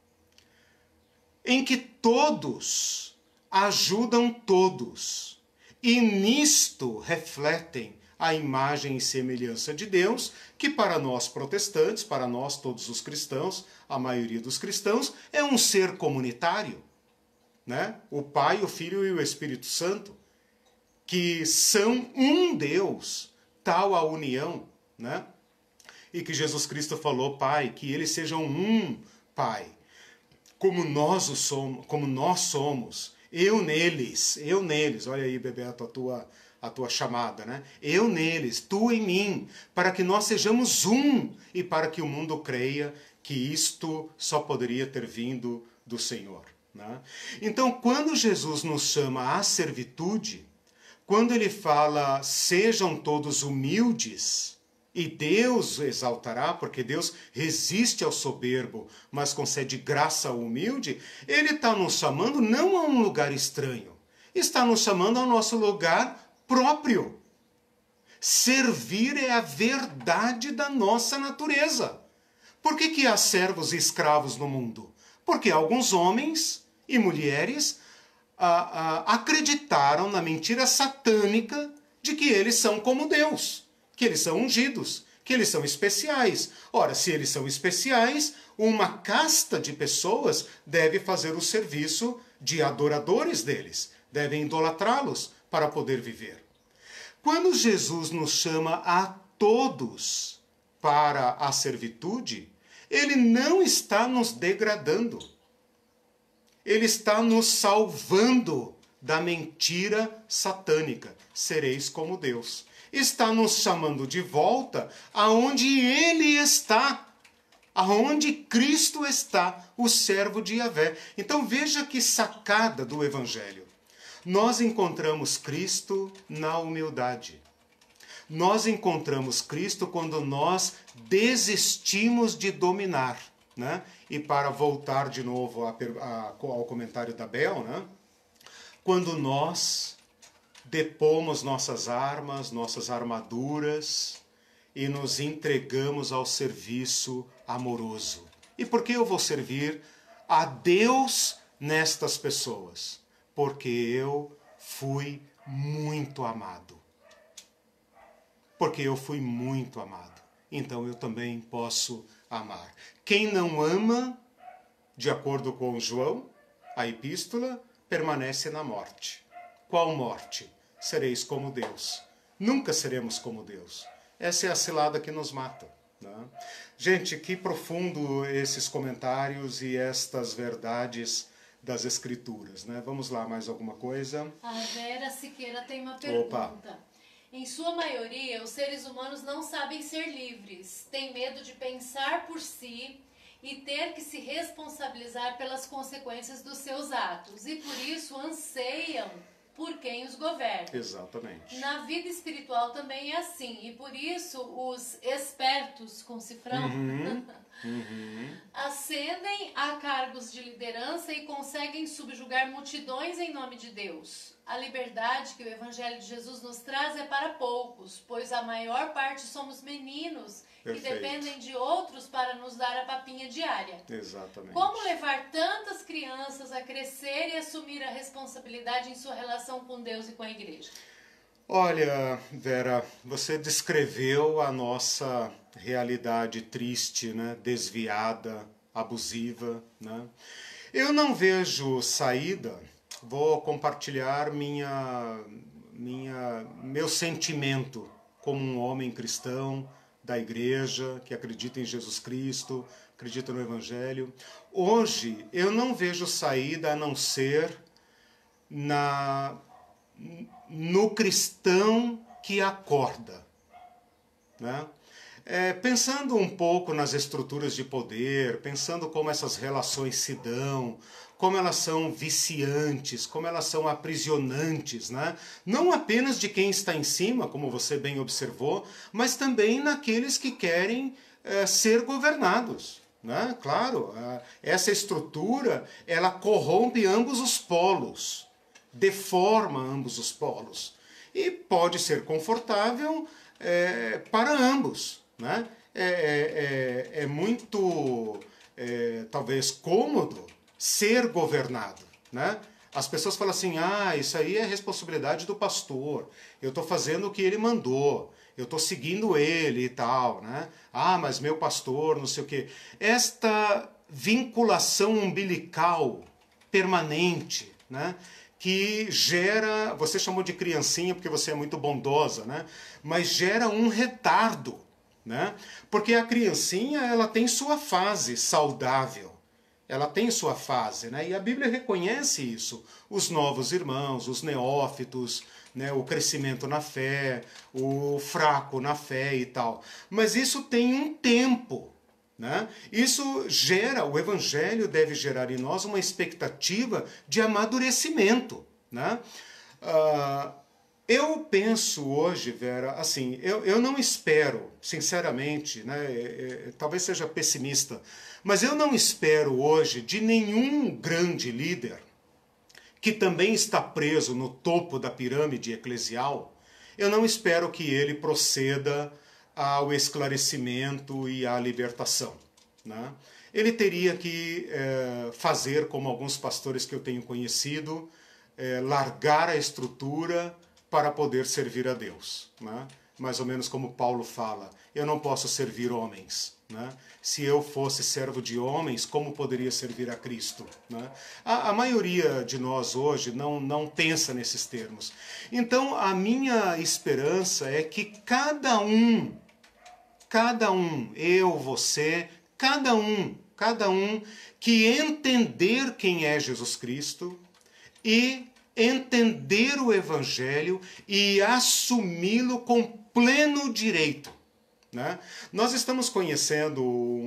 em que todos ajudam todos, e nisto refletem a imagem e semelhança de Deus, que para nós protestantes, para nós todos os cristãos, a maioria dos cristãos, é um ser comunitário, né? O Pai, o Filho e o Espírito Santo, que são um Deus, tal a união, né? E que Jesus Cristo falou: Pai, que eles sejam um, Pai, como nós somos, eu neles, olha aí, Bebeto, a tua chamada, né? Eu neles, tu em mim, para que nós sejamos um e para que o mundo creia que isto só poderia ter vindo do Senhor, né? Então, quando Jesus nos chama à servitude, quando ele fala: sejam todos humildes, e Deus exaltará, porque Deus resiste ao soberbo, mas concede graça ao humilde, ele está nos chamando não a um lugar estranho, está nos chamando ao nosso lugar próprio. Servir é a verdade da nossa natureza. Por que há servos e escravos no mundo? Porque alguns homens e mulheres acreditaram na mentira satânica de que eles são como Deus, que eles são ungidos, que eles são especiais. Ora, se eles são especiais, uma casta de pessoas deve fazer o serviço de adoradores deles, devem idolatrá-los para poder viver. Quando Jesus nos chama a todos para a servitude, ele não está nos degradando. Ele está nos salvando da mentira satânica: sereis como Deus. Está nos chamando de volta aonde ele está, aonde Cristo está, o servo de Yahvé. Então veja que sacada do Evangelho. Nós encontramos Cristo na humildade. Nós encontramos Cristo quando nós desistimos de dominar, né? E para voltar de novo ao comentário da Bel, né? Quando nós depomos nossas armas, nossas armaduras e nos entregamos ao serviço amoroso. E por que eu vou servir a Deus nestas pessoas, porque eu fui muito amado. Porque eu fui muito amado. Então eu também posso amar. Quem não ama, de acordo com João, a epístola, permanece na morte. Qual morte? Sereis como Deus. Nunca seremos como Deus. Essa é a cilada que nos mata. Né? Gente, que profundo esses comentários e estas verdades das Escrituras. Né? Vamos lá, mais alguma coisa? A Vera Siqueira tem uma pergunta. Opa. Em sua maioria, os seres humanos não sabem ser livres, têm medo de pensar por si e ter que se responsabilizar pelas consequências dos seus atos, e por isso anseiam por quem os governa. Exatamente. Na vida espiritual também é assim, e por isso os espertos com cifrão ascendem a cargos de liderança e conseguem subjugar multidões em nome de Deus. A liberdade que o Evangelho de Jesus nos traz é para poucos, pois a maior parte somos meninos que dependem de outros para nos dar a papinha diária. Exatamente. Como levar tantas crianças a crescer e assumir a responsabilidade em sua relação com Deus e com a igreja? Olha, Vera, você descreveu a nossa realidade triste, né? Desviada, abusiva. Né? Eu não vejo saída. Vou compartilhar meu sentimento como um homem cristão da igreja, que acredita em Jesus Cristo, acredita no Evangelho. Hoje, eu não vejo saída a não ser no cristão que acorda. Né? Pensando um pouco nas estruturas de poder, pensando como essas relações se dão, como elas são viciantes, como elas são aprisionantes, né? Não apenas de quem está em cima, como você bem observou, mas também naqueles que querem ser governados. Né? Claro, essa estrutura ela corrompe ambos os polos, deforma ambos os polos e pode ser confortável para ambos. Né? É muito, talvez, cômodo ser governado. Né? As pessoas falam assim, isso aí é responsabilidade do pastor, eu estou fazendo o que ele mandou, eu estou seguindo ele e tal. Né? Mas meu pastor, não sei o quê. Esta vinculação umbilical permanente, né? Que gera, você chamou de criancinha porque você é muito bondosa, né? Mas gera um retardo, né? Porque a criancinha ela tem sua fase saudável, ela tem sua fase, né? E a Bíblia reconhece isso, os novos irmãos, os neófitos, né? O crescimento na fé, o fraco na fé e tal. Mas isso tem um tempo. Né? Isso gera, o Evangelho deve gerar em nós uma expectativa de amadurecimento. Né? Eu penso hoje, Vera, assim, eu não espero, sinceramente, né, talvez seja pessimista, mas eu não espero hoje de nenhum grande líder que também está preso no topo da pirâmide eclesial, eu não espero que ele proceda ao esclarecimento e à libertação. Né? Ele teria que fazer como alguns pastores que eu tenho conhecido, largar a estrutura para poder servir a Deus. Né? Mais ou menos como Paulo fala, eu não posso servir homens. Né? Se eu fosse servo de homens, como poderia servir a Cristo? Né? A maioria de nós hoje não pensa nesses termos. Então, a minha esperança é que cada um, eu, você, cada um que entender quem é Jesus Cristo e entender o Evangelho e assumi-lo com pleno direito. Né? Nós estamos conhecendo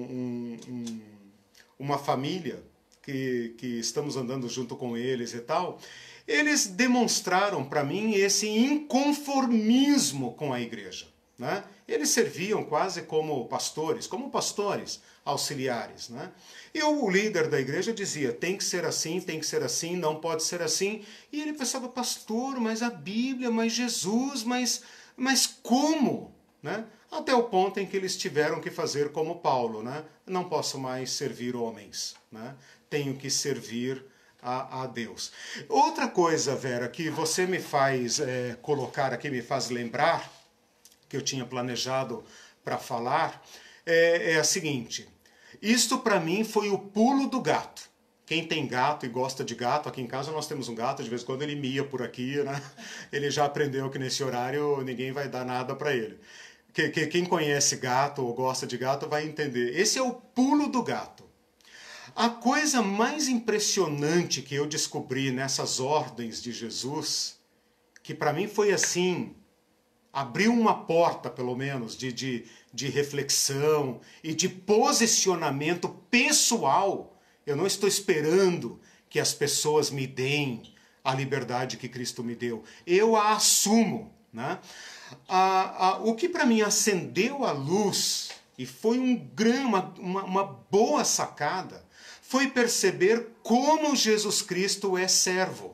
uma família que estamos andando junto com eles e tal. Eles demonstraram para mim esse inconformismo com a igreja. Né? Eles serviam quase como pastores auxiliares. Né? E o líder da igreja dizia, tem que ser assim, não pode ser assim. E ele pensava, pastor, mas a Bíblia, mas Jesus, mas como? Né? Até o ponto em que eles tiveram que fazer como Paulo. Né? Não posso mais servir homens. Né? Tenho que servir a Deus. Outra coisa, Vera, que você me faz colocar aqui, me faz lembrar, que eu tinha planejado para falar, é a seguinte: isto para mim foi o pulo do gato. Quem tem gato e gosta de gato, aqui em casa nós temos um gato, de vez em quando ele mia por aqui, né? Ele já aprendeu que nesse horário ninguém vai dar nada para ele. Quem conhece gato ou gosta de gato vai entender. Esse é o pulo do gato. A coisa mais impressionante que eu descobri nessas ordens de Jesus, que para mim foi assim, abriu uma porta, pelo menos, de reflexão e de posicionamento pessoal. Eu não estou esperando que as pessoas me deem a liberdade que Cristo me deu. Eu a assumo, né? O que para mim acendeu a luz, e foi uma boa sacada, foi perceber como Jesus Cristo é servo.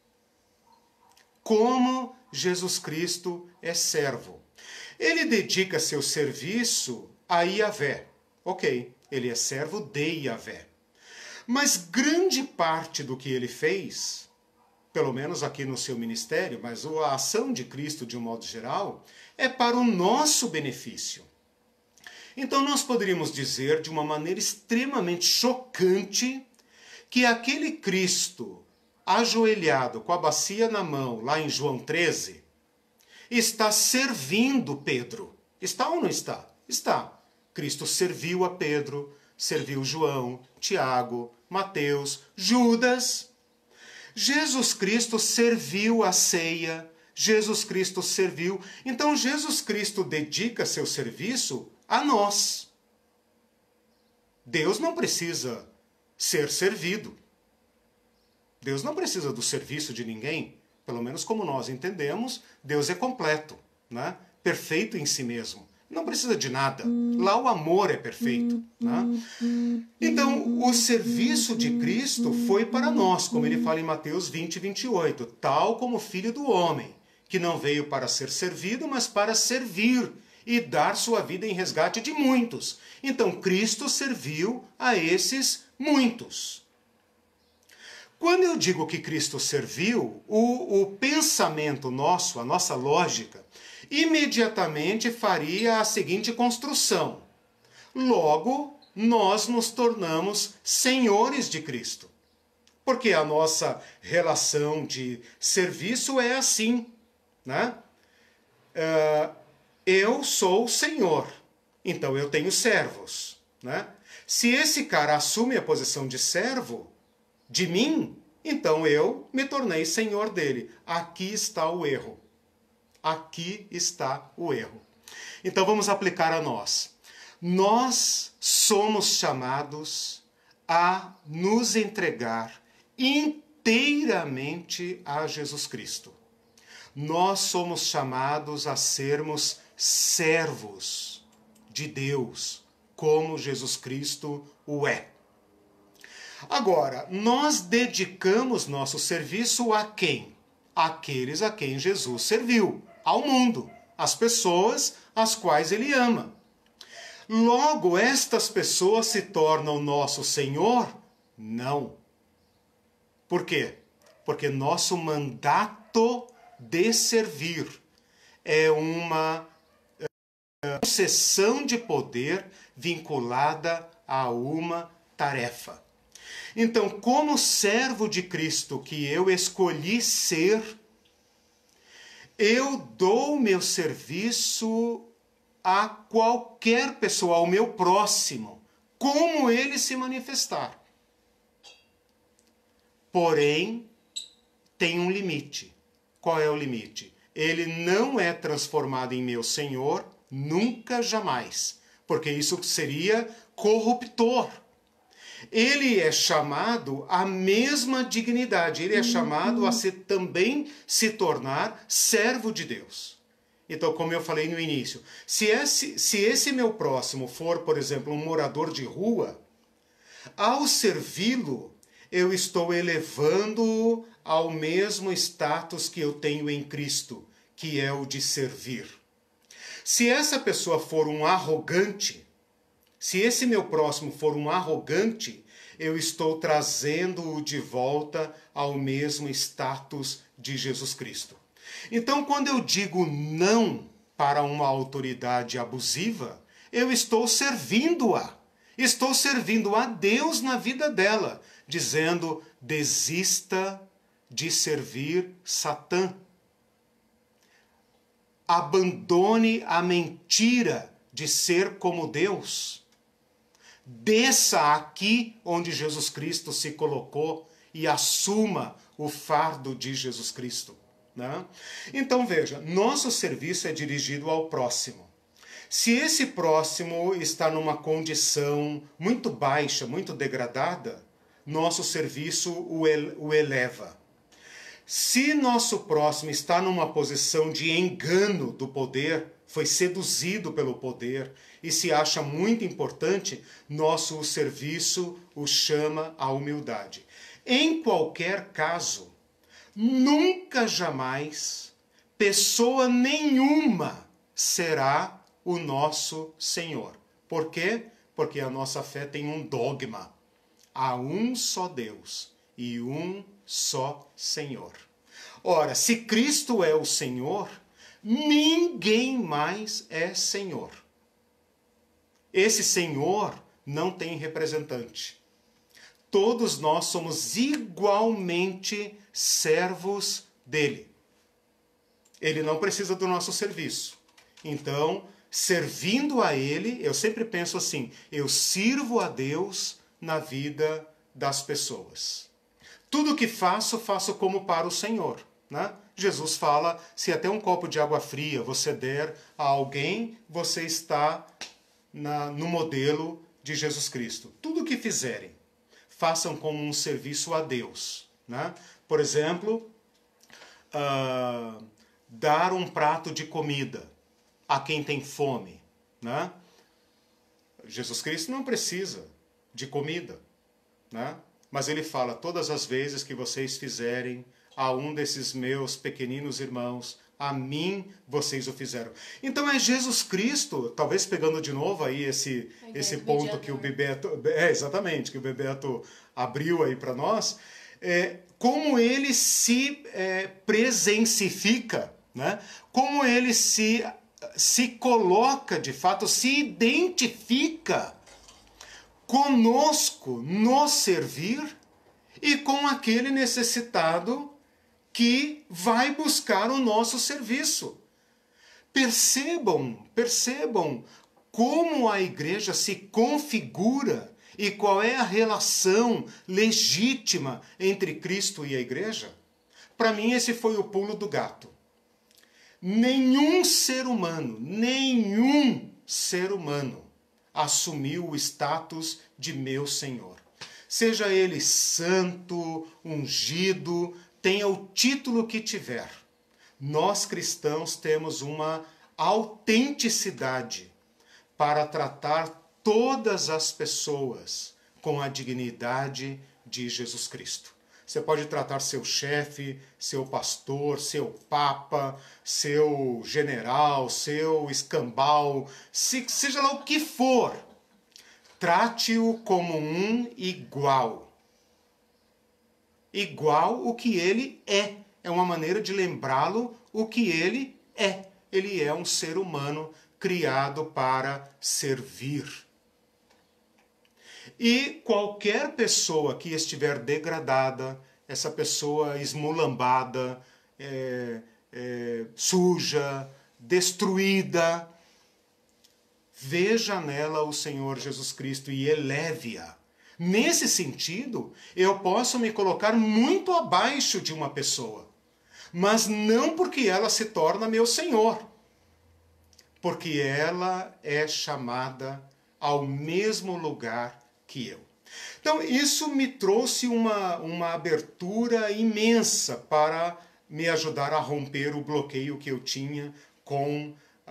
Como Jesus Cristo é servo. Ele dedica seu serviço a Yahvé. Ok, ele é servo de Yahvé. Mas grande parte do que ele fez, pelo menos aqui no seu ministério, mas a ação de Cristo de um modo geral, é para o nosso benefício. Então nós poderíamos dizer de uma maneira extremamente chocante que aquele Cristo ajoelhado com a bacia na mão, lá em João 13, está servindo Pedro. Está ou não está? Está. Cristo serviu a Pedro, serviu João, Tiago, Mateus, Judas. Jesus Cristo serviu a ceia, Jesus Cristo serviu. Então Jesus Cristo dedica seu serviço a nós. Deus não precisa ser servido. Deus não precisa do serviço de ninguém. Pelo menos como nós entendemos, Deus é completo, né? Perfeito em si mesmo. Não precisa de nada. Lá o amor é perfeito, né? Então, o serviço de Cristo foi para nós, como ele fala em Mateus 20, 28. Tal como o Filho do Homem, que não veio para ser servido, mas para servir e dar sua vida em resgate de muitos. Então, Cristo serviu a esses muitos. Quando eu digo que Cristo serviu, o pensamento nosso, a nossa lógica, imediatamente faria a seguinte construção. Logo, nós nos tornamos senhores de Cristo. Porque a nossa relação de serviço é assim, né? Eu sou o Senhor, então eu tenho servos, né? Se esse cara assume a posição de servo de mim, então eu me tornei senhor dele. Aqui está o erro. Aqui está o erro. Então vamos aplicar a nós. Nós somos chamados a nos entregar inteiramente a Jesus Cristo. Nós somos chamados a sermos servos de Deus, como Jesus Cristo o é. Agora, nós dedicamos nosso serviço a quem? Aqueles a quem Jesus serviu, ao mundo, às pessoas às quais ele ama. Logo, estas pessoas se tornam nosso Senhor? Não. Por quê? Porque nosso mandato de servir é uma concessão de poder vinculada a uma tarefa. Então, como servo de Cristo que eu escolhi ser, eu dou meu serviço a qualquer pessoa, ao meu próximo, como ele se manifestar. Porém, tem um limite. Qual é o limite? Ele não é transformado em meu Senhor, nunca, jamais, porque isso seria corruptor. Ele é chamado à mesma dignidade, ele é chamado a também se tornar servo de Deus. Então, como eu falei no início, se esse meu próximo for, por exemplo, um morador de rua, ao servi-lo, eu estou elevando-o ao mesmo status que eu tenho em Cristo, que é o de servir. Se essa pessoa for um arrogante, se esse meu próximo for um arrogante, eu estou trazendo-o de volta ao mesmo status de Jesus Cristo. Então, quando eu digo não para uma autoridade abusiva, eu estou servindo-a. Estou servindo a Deus na vida dela, dizendo: desista de servir Satã. Abandone a mentira de ser como Deus. Desça aqui onde Jesus Cristo se colocou e assuma o fardo de Jesus Cristo. Né? Então veja, nosso serviço é dirigido ao próximo. Se esse próximo está numa condição muito baixa, muito degradada, nosso serviço o eleva. Se nosso próximo está numa posição de engano do poder, foi seduzido pelo poder e se acha muito importante, nosso serviço o chama à humildade. Em qualquer caso, nunca jamais pessoa nenhuma será o nosso Senhor. Por quê? Porque a nossa fé tem um dogma. Há um só Deus e um só Senhor. Ora, se Cristo é o Senhor, ninguém mais é Senhor. Esse Senhor não tem representante. Todos nós somos igualmente servos dele. Ele não precisa do nosso serviço. Então, servindo a ele, eu sempre penso assim, eu sirvo a Deus na vida das pessoas. Tudo que faço, faço como para o Senhor. Né? Jesus fala, se até um copo de água fria você der a alguém, você está no modelo de Jesus Cristo. Tudo que fizerem, façam como um serviço a Deus. Né? Por exemplo, dar um prato de comida a quem tem fome. Né? Jesus Cristo não precisa de comida. Né? Mas ele fala, todas as vezes que vocês fizerem a um desses meus pequeninos irmãos, a mim vocês o fizeram. Então é Jesus Cristo, talvez pegando de novo aí esse ponto que o Bebeto, exatamente, que o Bebeto abriu aí para nós, como ele se presencifica, né? Como ele se coloca de fato, se identifica conosco no servir e com aquele necessitado que vai buscar o nosso serviço. Percebam como a igreja se configura e qual é a relação legítima entre Cristo e a igreja. Para mim esse foi o pulo do gato. Nenhum ser humano assumiu o status de meu Senhor. Seja ele santo, ungido, tenha o título que tiver. Nós cristãos temos uma autenticidade para tratar todas as pessoas com a dignidade de Jesus Cristo. Você pode tratar seu chefe, seu pastor, seu papa, seu general, seu escambau, seja lá o que for. Trate-o como um igual. Igual o que ele é. É uma maneira de lembrá-lo o que ele é. Ele é um ser humano criado para servir. E qualquer pessoa que estiver degradada, essa pessoa esmulambada, suja, destruída, veja nela o Senhor Jesus Cristo e eleve-a. Nesse sentido, eu posso me colocar muito abaixo de uma pessoa, mas não porque ela se torna meu Senhor, porque ela é chamada ao mesmo lugar que eu. Então, isso me trouxe uma abertura imensa para me ajudar a romper o bloqueio que eu tinha com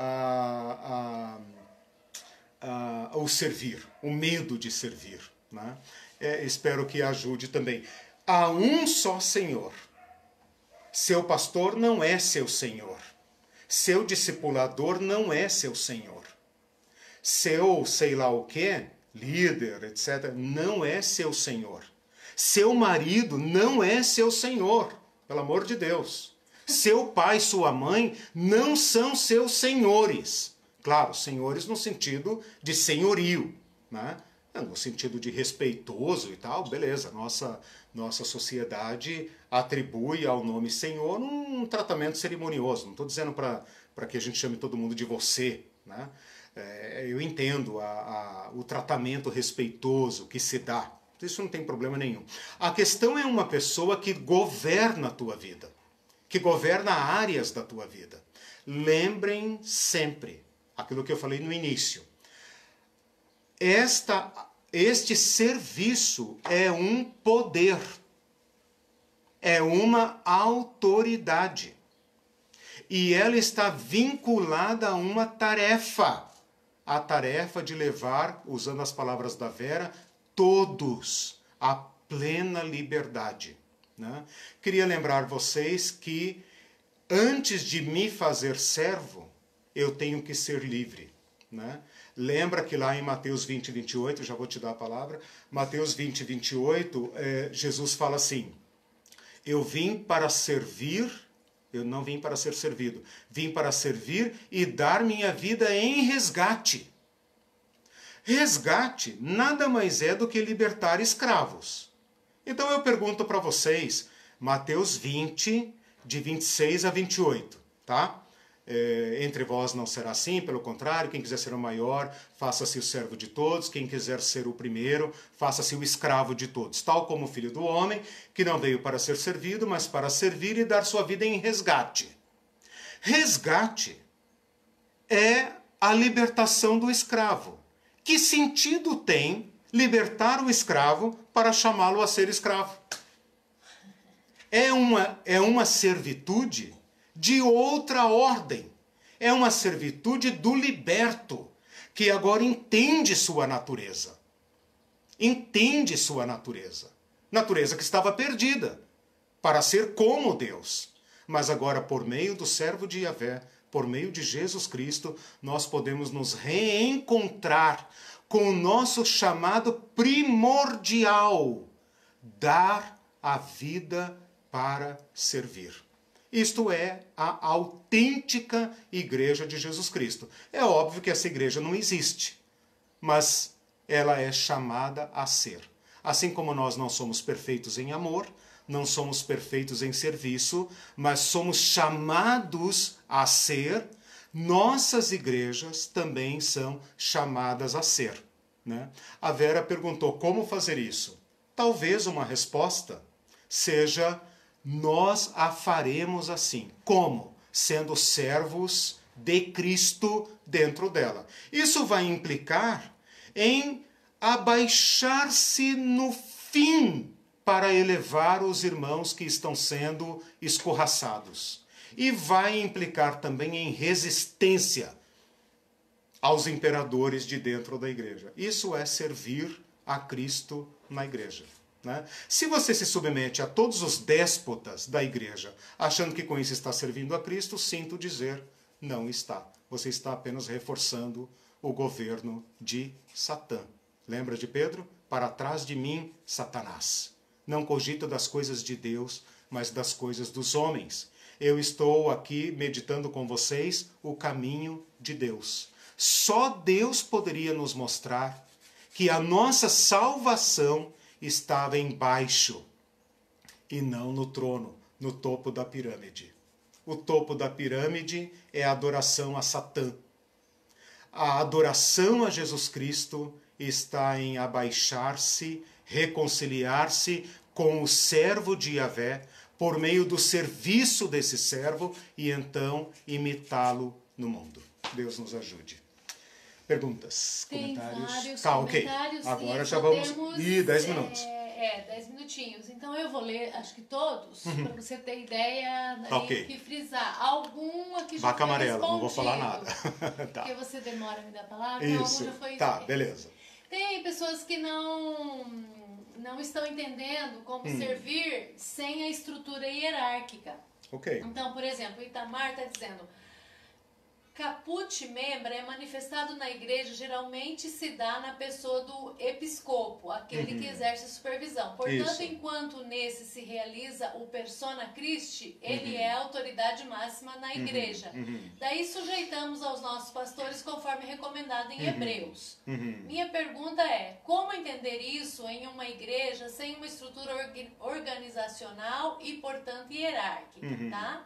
o servir, o medo de servir. Né? Espero que ajude também. Há um só Senhor. Seu pastor não é seu Senhor. Seu discipulador não é seu Senhor. Seu sei lá o quê líder, etc., não é seu senhor. Seu marido não é seu senhor, pelo amor de Deus. Seu pai, sua mãe não são seus senhores. Claro, senhores no sentido de senhorio, né? No sentido de respeitoso e tal, beleza. Nossa sociedade atribui ao nome senhor um tratamento cerimonioso. Não estou dizendo para que a gente chame todo mundo de você, né? Eu entendo o tratamento respeitoso que se dá. Isso não tem problema nenhum. A questão é uma pessoa que governa a tua vida, que governa áreas da tua vida. Lembrem sempre aquilo que eu falei no início. Este serviço é um poder, é uma autoridade. E ela está vinculada a uma tarefa. A tarefa de levar, usando as palavras da Vera, todos à plena liberdade, né? Queria lembrar vocês que antes de me fazer servo, eu tenho que ser livre, né? Lembra que lá em Mateus 20, 28, já vou te dar a palavra, Mateus 20, 28, Jesus fala assim, eu vim para servir, eu não vim para ser servido, vim para servir e dar minha vida em resgate. Resgate nada mais é do que libertar escravos. Então eu pergunto para vocês, Mateus 20, de 26 a 28, tá? Entre vós não será assim, pelo contrário, quem quiser ser o maior, faça-se o servo de todos, quem quiser ser o primeiro, faça-se o escravo de todos, tal como o Filho do Homem, que não veio para ser servido, mas para servir e dar sua vida em resgate. Resgate é a libertação do escravo. Que sentido tem libertar o escravo para chamá-lo a ser escravo? É uma servitude de outra ordem. É uma servitude do liberto, que agora entende sua natureza. Entende sua natureza. Natureza que estava perdida, para ser como Deus. Mas agora, por meio do servo de Yahvé, por meio de Jesus Cristo, nós podemos nos reencontrar com o nosso chamado primordial, dar a vida para servir. Isto é a autêntica igreja de Jesus Cristo. É óbvio que essa igreja não existe, mas ela é chamada a ser. Assim como nós não somos perfeitos em amor, não somos perfeitos em serviço, mas somos chamados a ser, nossas igrejas também são chamadas a ser, né? A Vera perguntou como fazer isso. Talvez uma resposta seja: nós a faremos assim. Como? Sendo servos de Cristo dentro dela. Isso vai implicar em abaixar-se no fim para elevar os irmãos que estão sendo escorraçados. E vai implicar também em resistência aos imperadores de dentro da igreja. Isso é servir a Cristo na igreja, né? Se você se submete a todos os déspotas da igreja, achando que com isso está servindo a Cristo, sinto dizer, não está. Você está apenas reforçando o governo de Satã. Lembra de Pedro? Para trás de mim, Satanás. Não cogita das coisas de Deus, mas das coisas dos homens. Eu estou aqui meditando com vocês o caminho de Deus. Só Deus poderia nos mostrar que a nossa salvação estava embaixo e não no trono, no topo da pirâmide. O topo da pirâmide é a adoração a Satã. A adoração a Jesus Cristo está em abaixar-se, reconciliar-se com o servo de Yahvé por meio do serviço desse servo e então imitá-lo no mundo. Deus nos ajude. Perguntas, tem comentários? Vários comentários. Ok. Agora já vamos... 10 minutos. 10 minutinhos. Então eu vou ler, acho que todos, para você ter ideia e frisar. Algum aqui já Vaca foi amarela, respondido. não vou falar nada. Tá. Porque você demora a me dar a palavra, Isso. Algum já foi Tá, beleza. Tem pessoas que não estão entendendo como servir sem a estrutura hierárquica. Ok. Então, por exemplo, o Itamar está dizendo... caput membra é manifestado na igreja, geralmente se dá na pessoa do episcopo, aquele que exerce a supervisão. Portanto, enquanto nesse se realiza o persona Christi, ele é a autoridade máxima na igreja. Daí sujeitamos aos nossos pastores conforme recomendado em Hebreus. Minha pergunta é, como entender isso em uma igreja sem uma estrutura organizacional e, portanto, hierárquica, tá?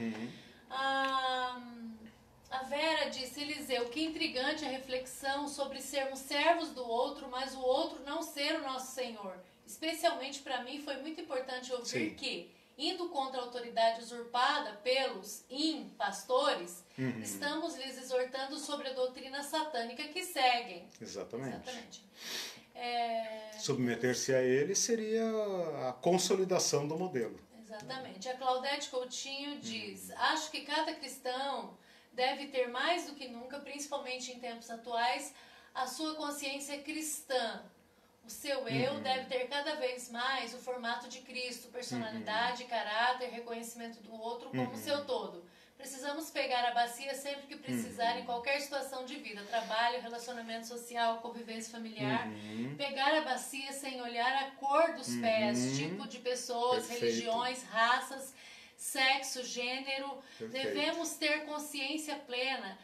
A Vera disse, Eliseu, que intrigante a reflexão sobre sermos servos do outro, mas o outro não ser o nosso Senhor. Especialmente para mim foi muito importante ouvir que, indo contra a autoridade usurpada pelos pastores, estamos lhes exortando sobre a doutrina satânica que seguem. Exatamente. Submeter-se a ele seria a consolidação do modelo. Exatamente. A Claudete Coutinho diz, acho que cada cristão deve ter mais do que nunca, principalmente em tempos atuais, a sua consciência cristã. O seu eu deve ter cada vez mais o formato de Cristo, personalidade, caráter, reconhecimento do outro como seu todo. Precisamos pegar a bacia sempre que precisar em qualquer situação de vida, trabalho, relacionamento social, convivência familiar. Pegar a bacia sem olhar a cor dos pés, tipo de pessoas, religiões, raças, sexo, gênero. Devemos ter consciência plena.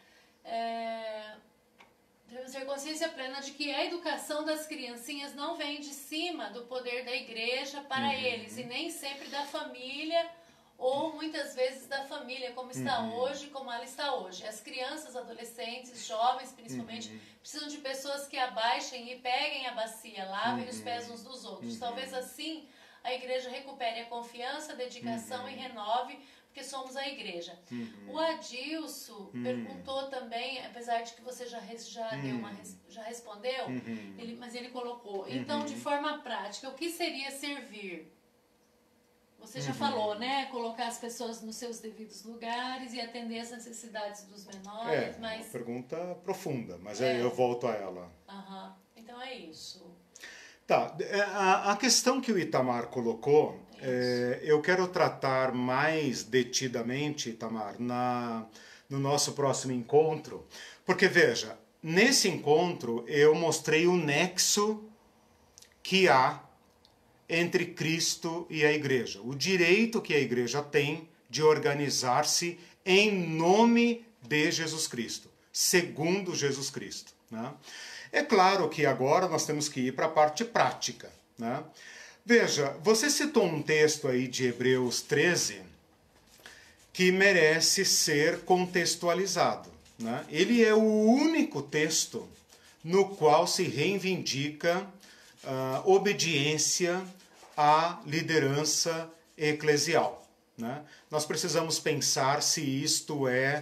Devemos ter consciência plena de que a educação das criancinhas não vem de cima do poder da igreja para eles, e nem sempre da família, ou muitas vezes da família, como está hoje, como ela está hoje. As crianças, adolescentes, jovens principalmente, precisam de pessoas que abaixem e peguem a bacia, lavem os pés uns dos outros. Talvez assim a igreja recupere a confiança, a dedicação e renove, porque somos a igreja. O Adilson perguntou também, apesar de que você já respondeu, mas ele colocou, então, de forma prática, o que seria servir? Você já falou, né? Colocar as pessoas nos seus devidos lugares e atender as necessidades dos menores. Uma pergunta profunda, mas eu volto a ela. Então é isso. Tá, a questão que o Itamar colocou, eu quero tratar mais detidamente, Itamar, no nosso próximo encontro, porque veja, nesse encontro eu mostrei o nexo que há entre Cristo e a igreja, o direito que a igreja tem de organizar-se em nome de Jesus Cristo, segundo Jesus Cristo, né? É claro que agora nós temos que ir para a parte prática, né? Veja, você citou um texto aí de Hebreus 13 que merece ser contextualizado, né? Ele é o único texto no qual se reivindica obediência à liderança eclesial, né? Nós precisamos pensar se isto é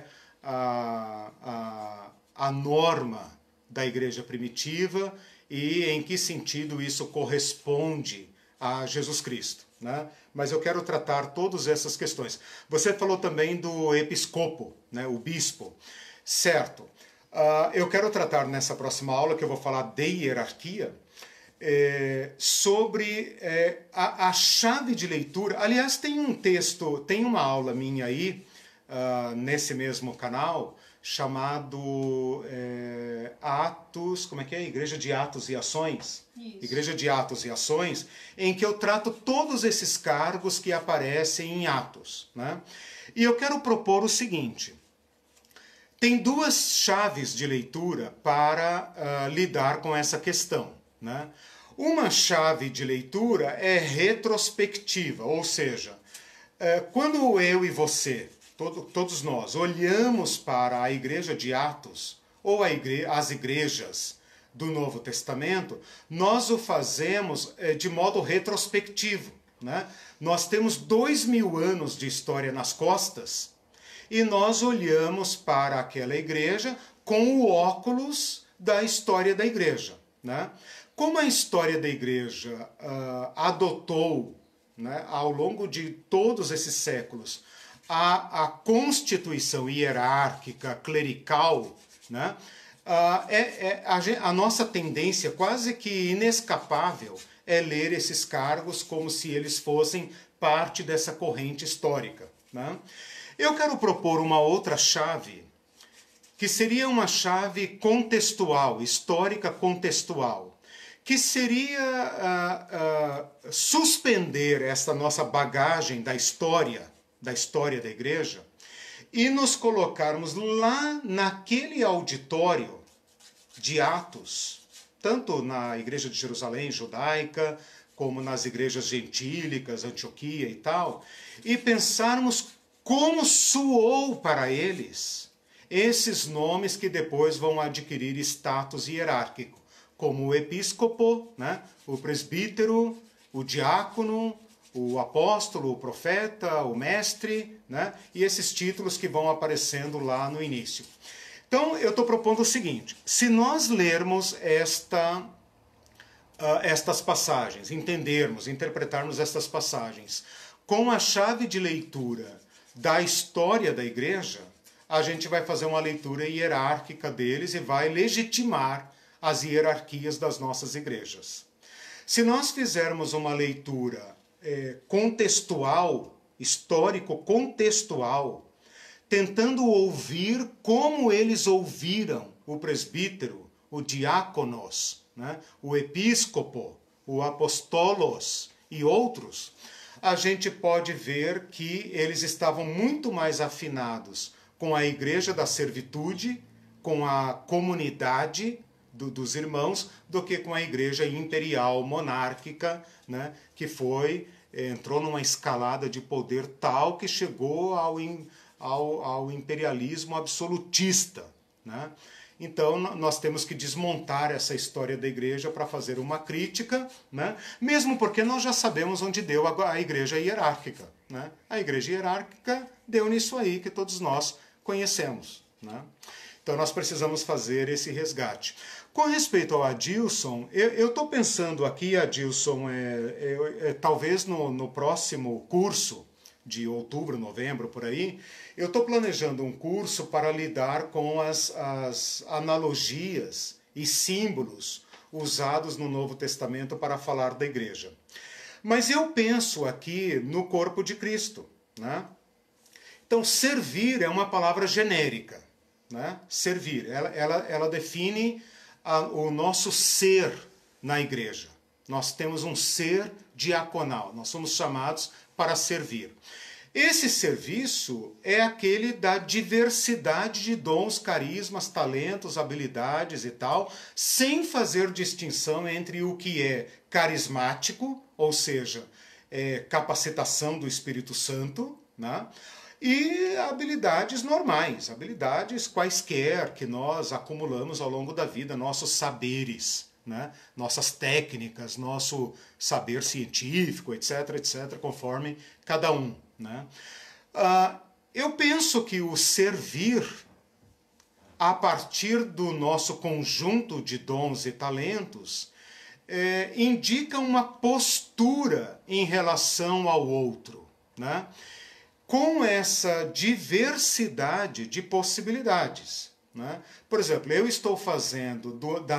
a norma da igreja primitiva e em que sentido isso corresponde a Jesus Cristo, né? Mas eu quero tratar todas essas questões. Você falou também do episcopo, né? O bispo, certo? Eu quero tratar nessa próxima aula, que eu vou falar de hierarquia, sobre a chave de leitura. Aliás, tem um texto, tem uma aula minha aí, nesse mesmo canal, chamado Atos, como é que é? Igreja de Atos e Ações. Isso. Igreja de Atos e Ações, em que eu trato todos esses cargos que aparecem em Atos, né? E eu quero propor o seguinte: tem duas chaves de leitura para lidar com essa questão, né? Uma chave de leitura é retrospectiva, ou seja, quando eu e você, todos nós, olhamos para a igreja de Atos ou as igrejas do Novo Testamento, nós o fazemos de modo retrospectivo, né? Nós temos 2000 anos de história nas costas e nós olhamos para aquela igreja com o óculos da história da igreja, né? Como a história da igreja adotou, né, ao longo de todos esses séculos, a constituição hierárquica, clerical, né, a nossa tendência quase que inescapável é ler esses cargos como se eles fossem parte dessa corrente histórica, né? Eu quero propor uma outra chave que seria uma chave contextual, histórica contextual, que seria suspender essa nossa bagagem da história da igreja, e nos colocarmos lá naquele auditório de Atos, tanto na igreja de Jerusalém, judaica, como nas igrejas gentílicas, Antioquia e tal, e pensarmos como soou para eles esses nomes que depois vão adquirir status hierárquico, como o episcopo, né, o presbítero, o diácono, o apóstolo, o profeta, o mestre, né, e esses títulos que vão aparecendo lá no início. Então, eu estou propondo o seguinte: se nós lermos estas passagens, entendermos, interpretarmos estas passagens com a chave de leitura da história da igreja, a gente vai fazer uma leitura hierárquica deles e vai legitimar as hierarquias das nossas igrejas. Se nós fizermos uma leitura contextual, histórico-contextual, tentando ouvir como eles ouviram o presbítero, o diáconos, né, o episcopo, o apostolos e outros, a gente pode ver que eles estavam muito mais afinados com a igreja da servitude, com a comunidade dos irmãos, do que com a igreja imperial monárquica, né, que entrou numa escalada de poder tal que chegou ao imperialismo absolutista, né? Então, nós temos que desmontar essa história da igreja para fazer uma crítica, né? Mesmo porque nós já sabemos onde deu a igreja hierárquica, né? A igreja hierárquica deu nisso aí que todos nós conhecemos, né? Então, nós precisamos fazer esse resgate. Com respeito ao Adilson, eu estou pensando aqui, Adilson, talvez no próximo curso, de outubro, novembro, por aí, eu estou planejando um curso para lidar com as analogias e símbolos usados no Novo Testamento para falar da igreja. Mas eu penso aqui no corpo de Cristo, né? Então, servir é uma palavra genérica, né? Servir, ela define o nosso ser na igreja. Nós temos um ser diaconal, nós somos chamados para servir. Esse serviço é aquele da diversidade de dons, carismas, talentos, habilidades e tal, sem fazer distinção entre o que é carismático, ou seja, capacitação do Espírito Santo, né? E habilidades normais, habilidades quaisquer que nós acumulamos ao longo da vida, nossos saberes, né? Nossas técnicas, nosso saber científico, etc., etc., conforme cada um, né? Eu penso que o servir, a partir do nosso conjunto de dons e talentos, indica uma postura em relação ao outro, né? Com essa diversidade de possibilidades, né? Por exemplo, eu estou fazendo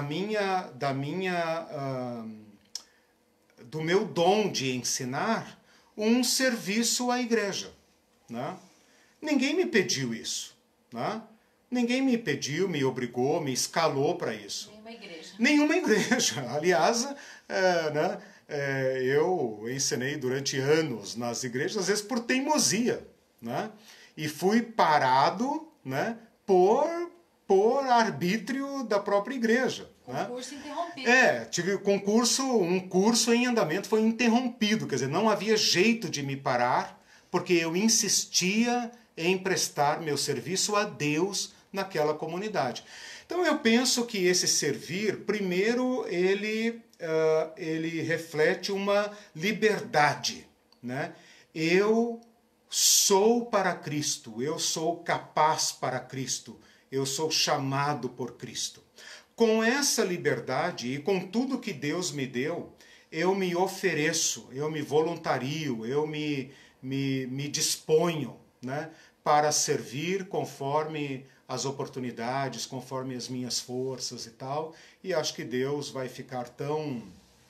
do meu dom de ensinar um serviço à igreja, né? Ninguém me pediu isso, né? Ninguém me pediu, me obrigou, me escalou para isso. Nenhuma igreja. Nenhuma igreja. Aliás, né? Eu ensinei durante anos nas igrejas, às vezes por teimosia, né? E fui parado, né, por arbítrio da própria igreja. Concurso, né? Interrompido. Tive um curso em andamento foi interrompido, quer dizer, não havia jeito de me parar, porque eu insistia em prestar meu serviço a Deus naquela comunidade. Então eu penso que esse servir, primeiro, ele reflete uma liberdade, né? Eu sou para Cristo, eu sou capaz para Cristo, eu sou chamado por Cristo. Com essa liberdade e com tudo que Deus me deu, eu me ofereço, eu me voluntario, eu me disponho, né, para servir conforme as oportunidades, conforme as minhas forças e tal, e acho que Deus vai ficar tão...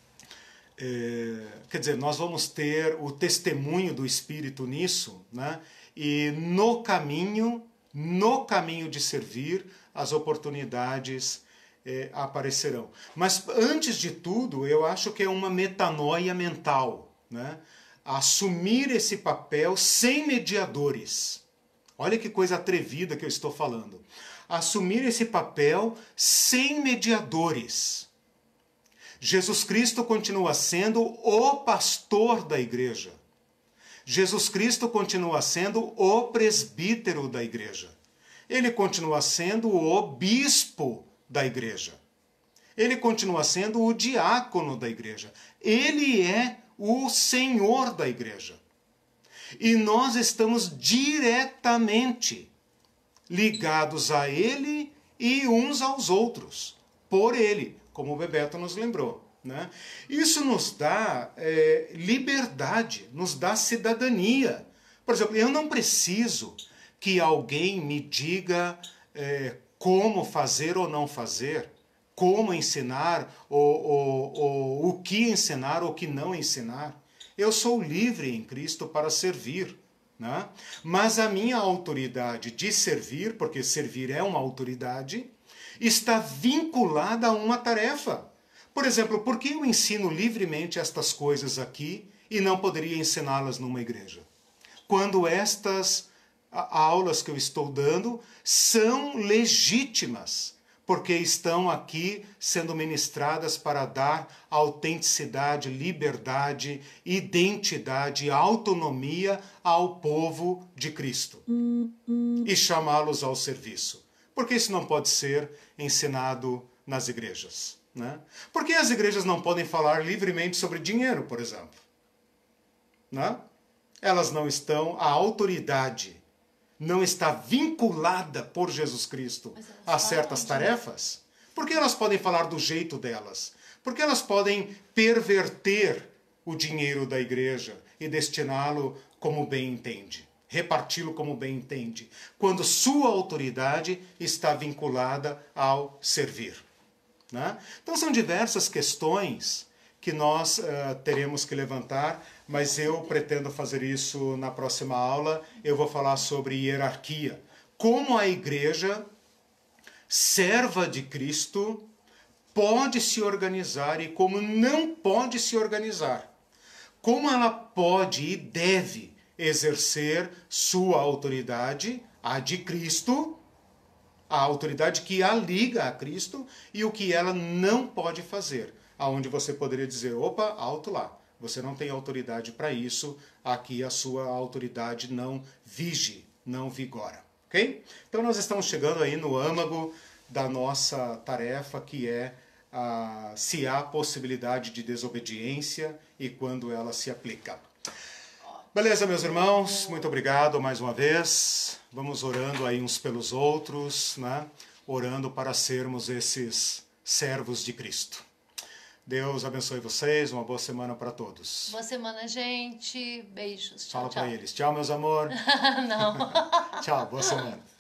quer dizer, nós vamos ter o testemunho do Espírito nisso, né? E no caminho no caminho de servir, as oportunidades aparecerão. Mas antes de tudo, eu acho que é uma metanoia mental, né? Assumir esse papel sem mediadores. Olha que coisa atrevida que eu estou falando. Assumir esse papel sem mediadores. Jesus Cristo continua sendo o pastor da igreja. Jesus Cristo continua sendo o presbítero da igreja. Ele continua sendo o bispo da igreja. Ele continua sendo o diácono da igreja. Ele é o Senhor da igreja. E nós estamos diretamente ligados a Ele e uns aos outros, por Ele, como o Bebeto nos lembrou, né? Isso nos dá liberdade, nos dá cidadania. Por exemplo, eu não preciso que alguém me diga como fazer ou não fazer, como ensinar, ou o que ensinar ou o que não ensinar. Eu sou livre em Cristo para servir, né? Mas a minha autoridade de servir, porque servir é uma autoridade, está vinculada a uma tarefa. Por exemplo, por que eu ensino livremente estas coisas aqui e não poderia ensiná-las numa igreja? Quando estas aulas que eu estou dando são legítimas, porque estão aqui sendo ministradas para dar autenticidade, liberdade, identidade, autonomia ao povo de Cristo e chamá-los ao serviço. Por que isso não pode ser ensinado nas igrejas, né? Por que as igrejas não podem falar livremente sobre dinheiro, por exemplo? Né? Elas não estão, a autoridade não está vinculada por Jesus Cristo a certas tarefas? Por que elas podem falar do jeito delas? Por que elas podem perverter o dinheiro da igreja e destiná-lo como bem entende? Reparti-lo como bem entende? Quando sua autoridade está vinculada ao servir, né? Então são diversas questões que nós teremos que levantar, mas eu pretendo fazer isso na próxima aula. Eu vou falar sobre hierarquia. Como a igreja, serva de Cristo, pode se organizar e como não pode se organizar. Como ela pode e deve exercer sua autoridade, a de Cristo, a autoridade que a liga a Cristo, e o que ela não pode fazer. Aonde você poderia dizer, opa, alto lá, você não tem autoridade para isso, aqui a sua autoridade não vige, não vigora, ok? Então nós estamos chegando aí no âmago da nossa tarefa, que é se há possibilidade de desobediência e quando ela se aplica. Beleza, meus irmãos? Muito obrigado mais uma vez. Vamos orando aí uns pelos outros, né? Orando para sermos esses servos de Cristo. Deus abençoe vocês, uma boa semana para todos. Boa semana, gente. Beijos. Tchau, Fala tchau. para eles. Tchau, meus amor. Não. Tchau, boa semana.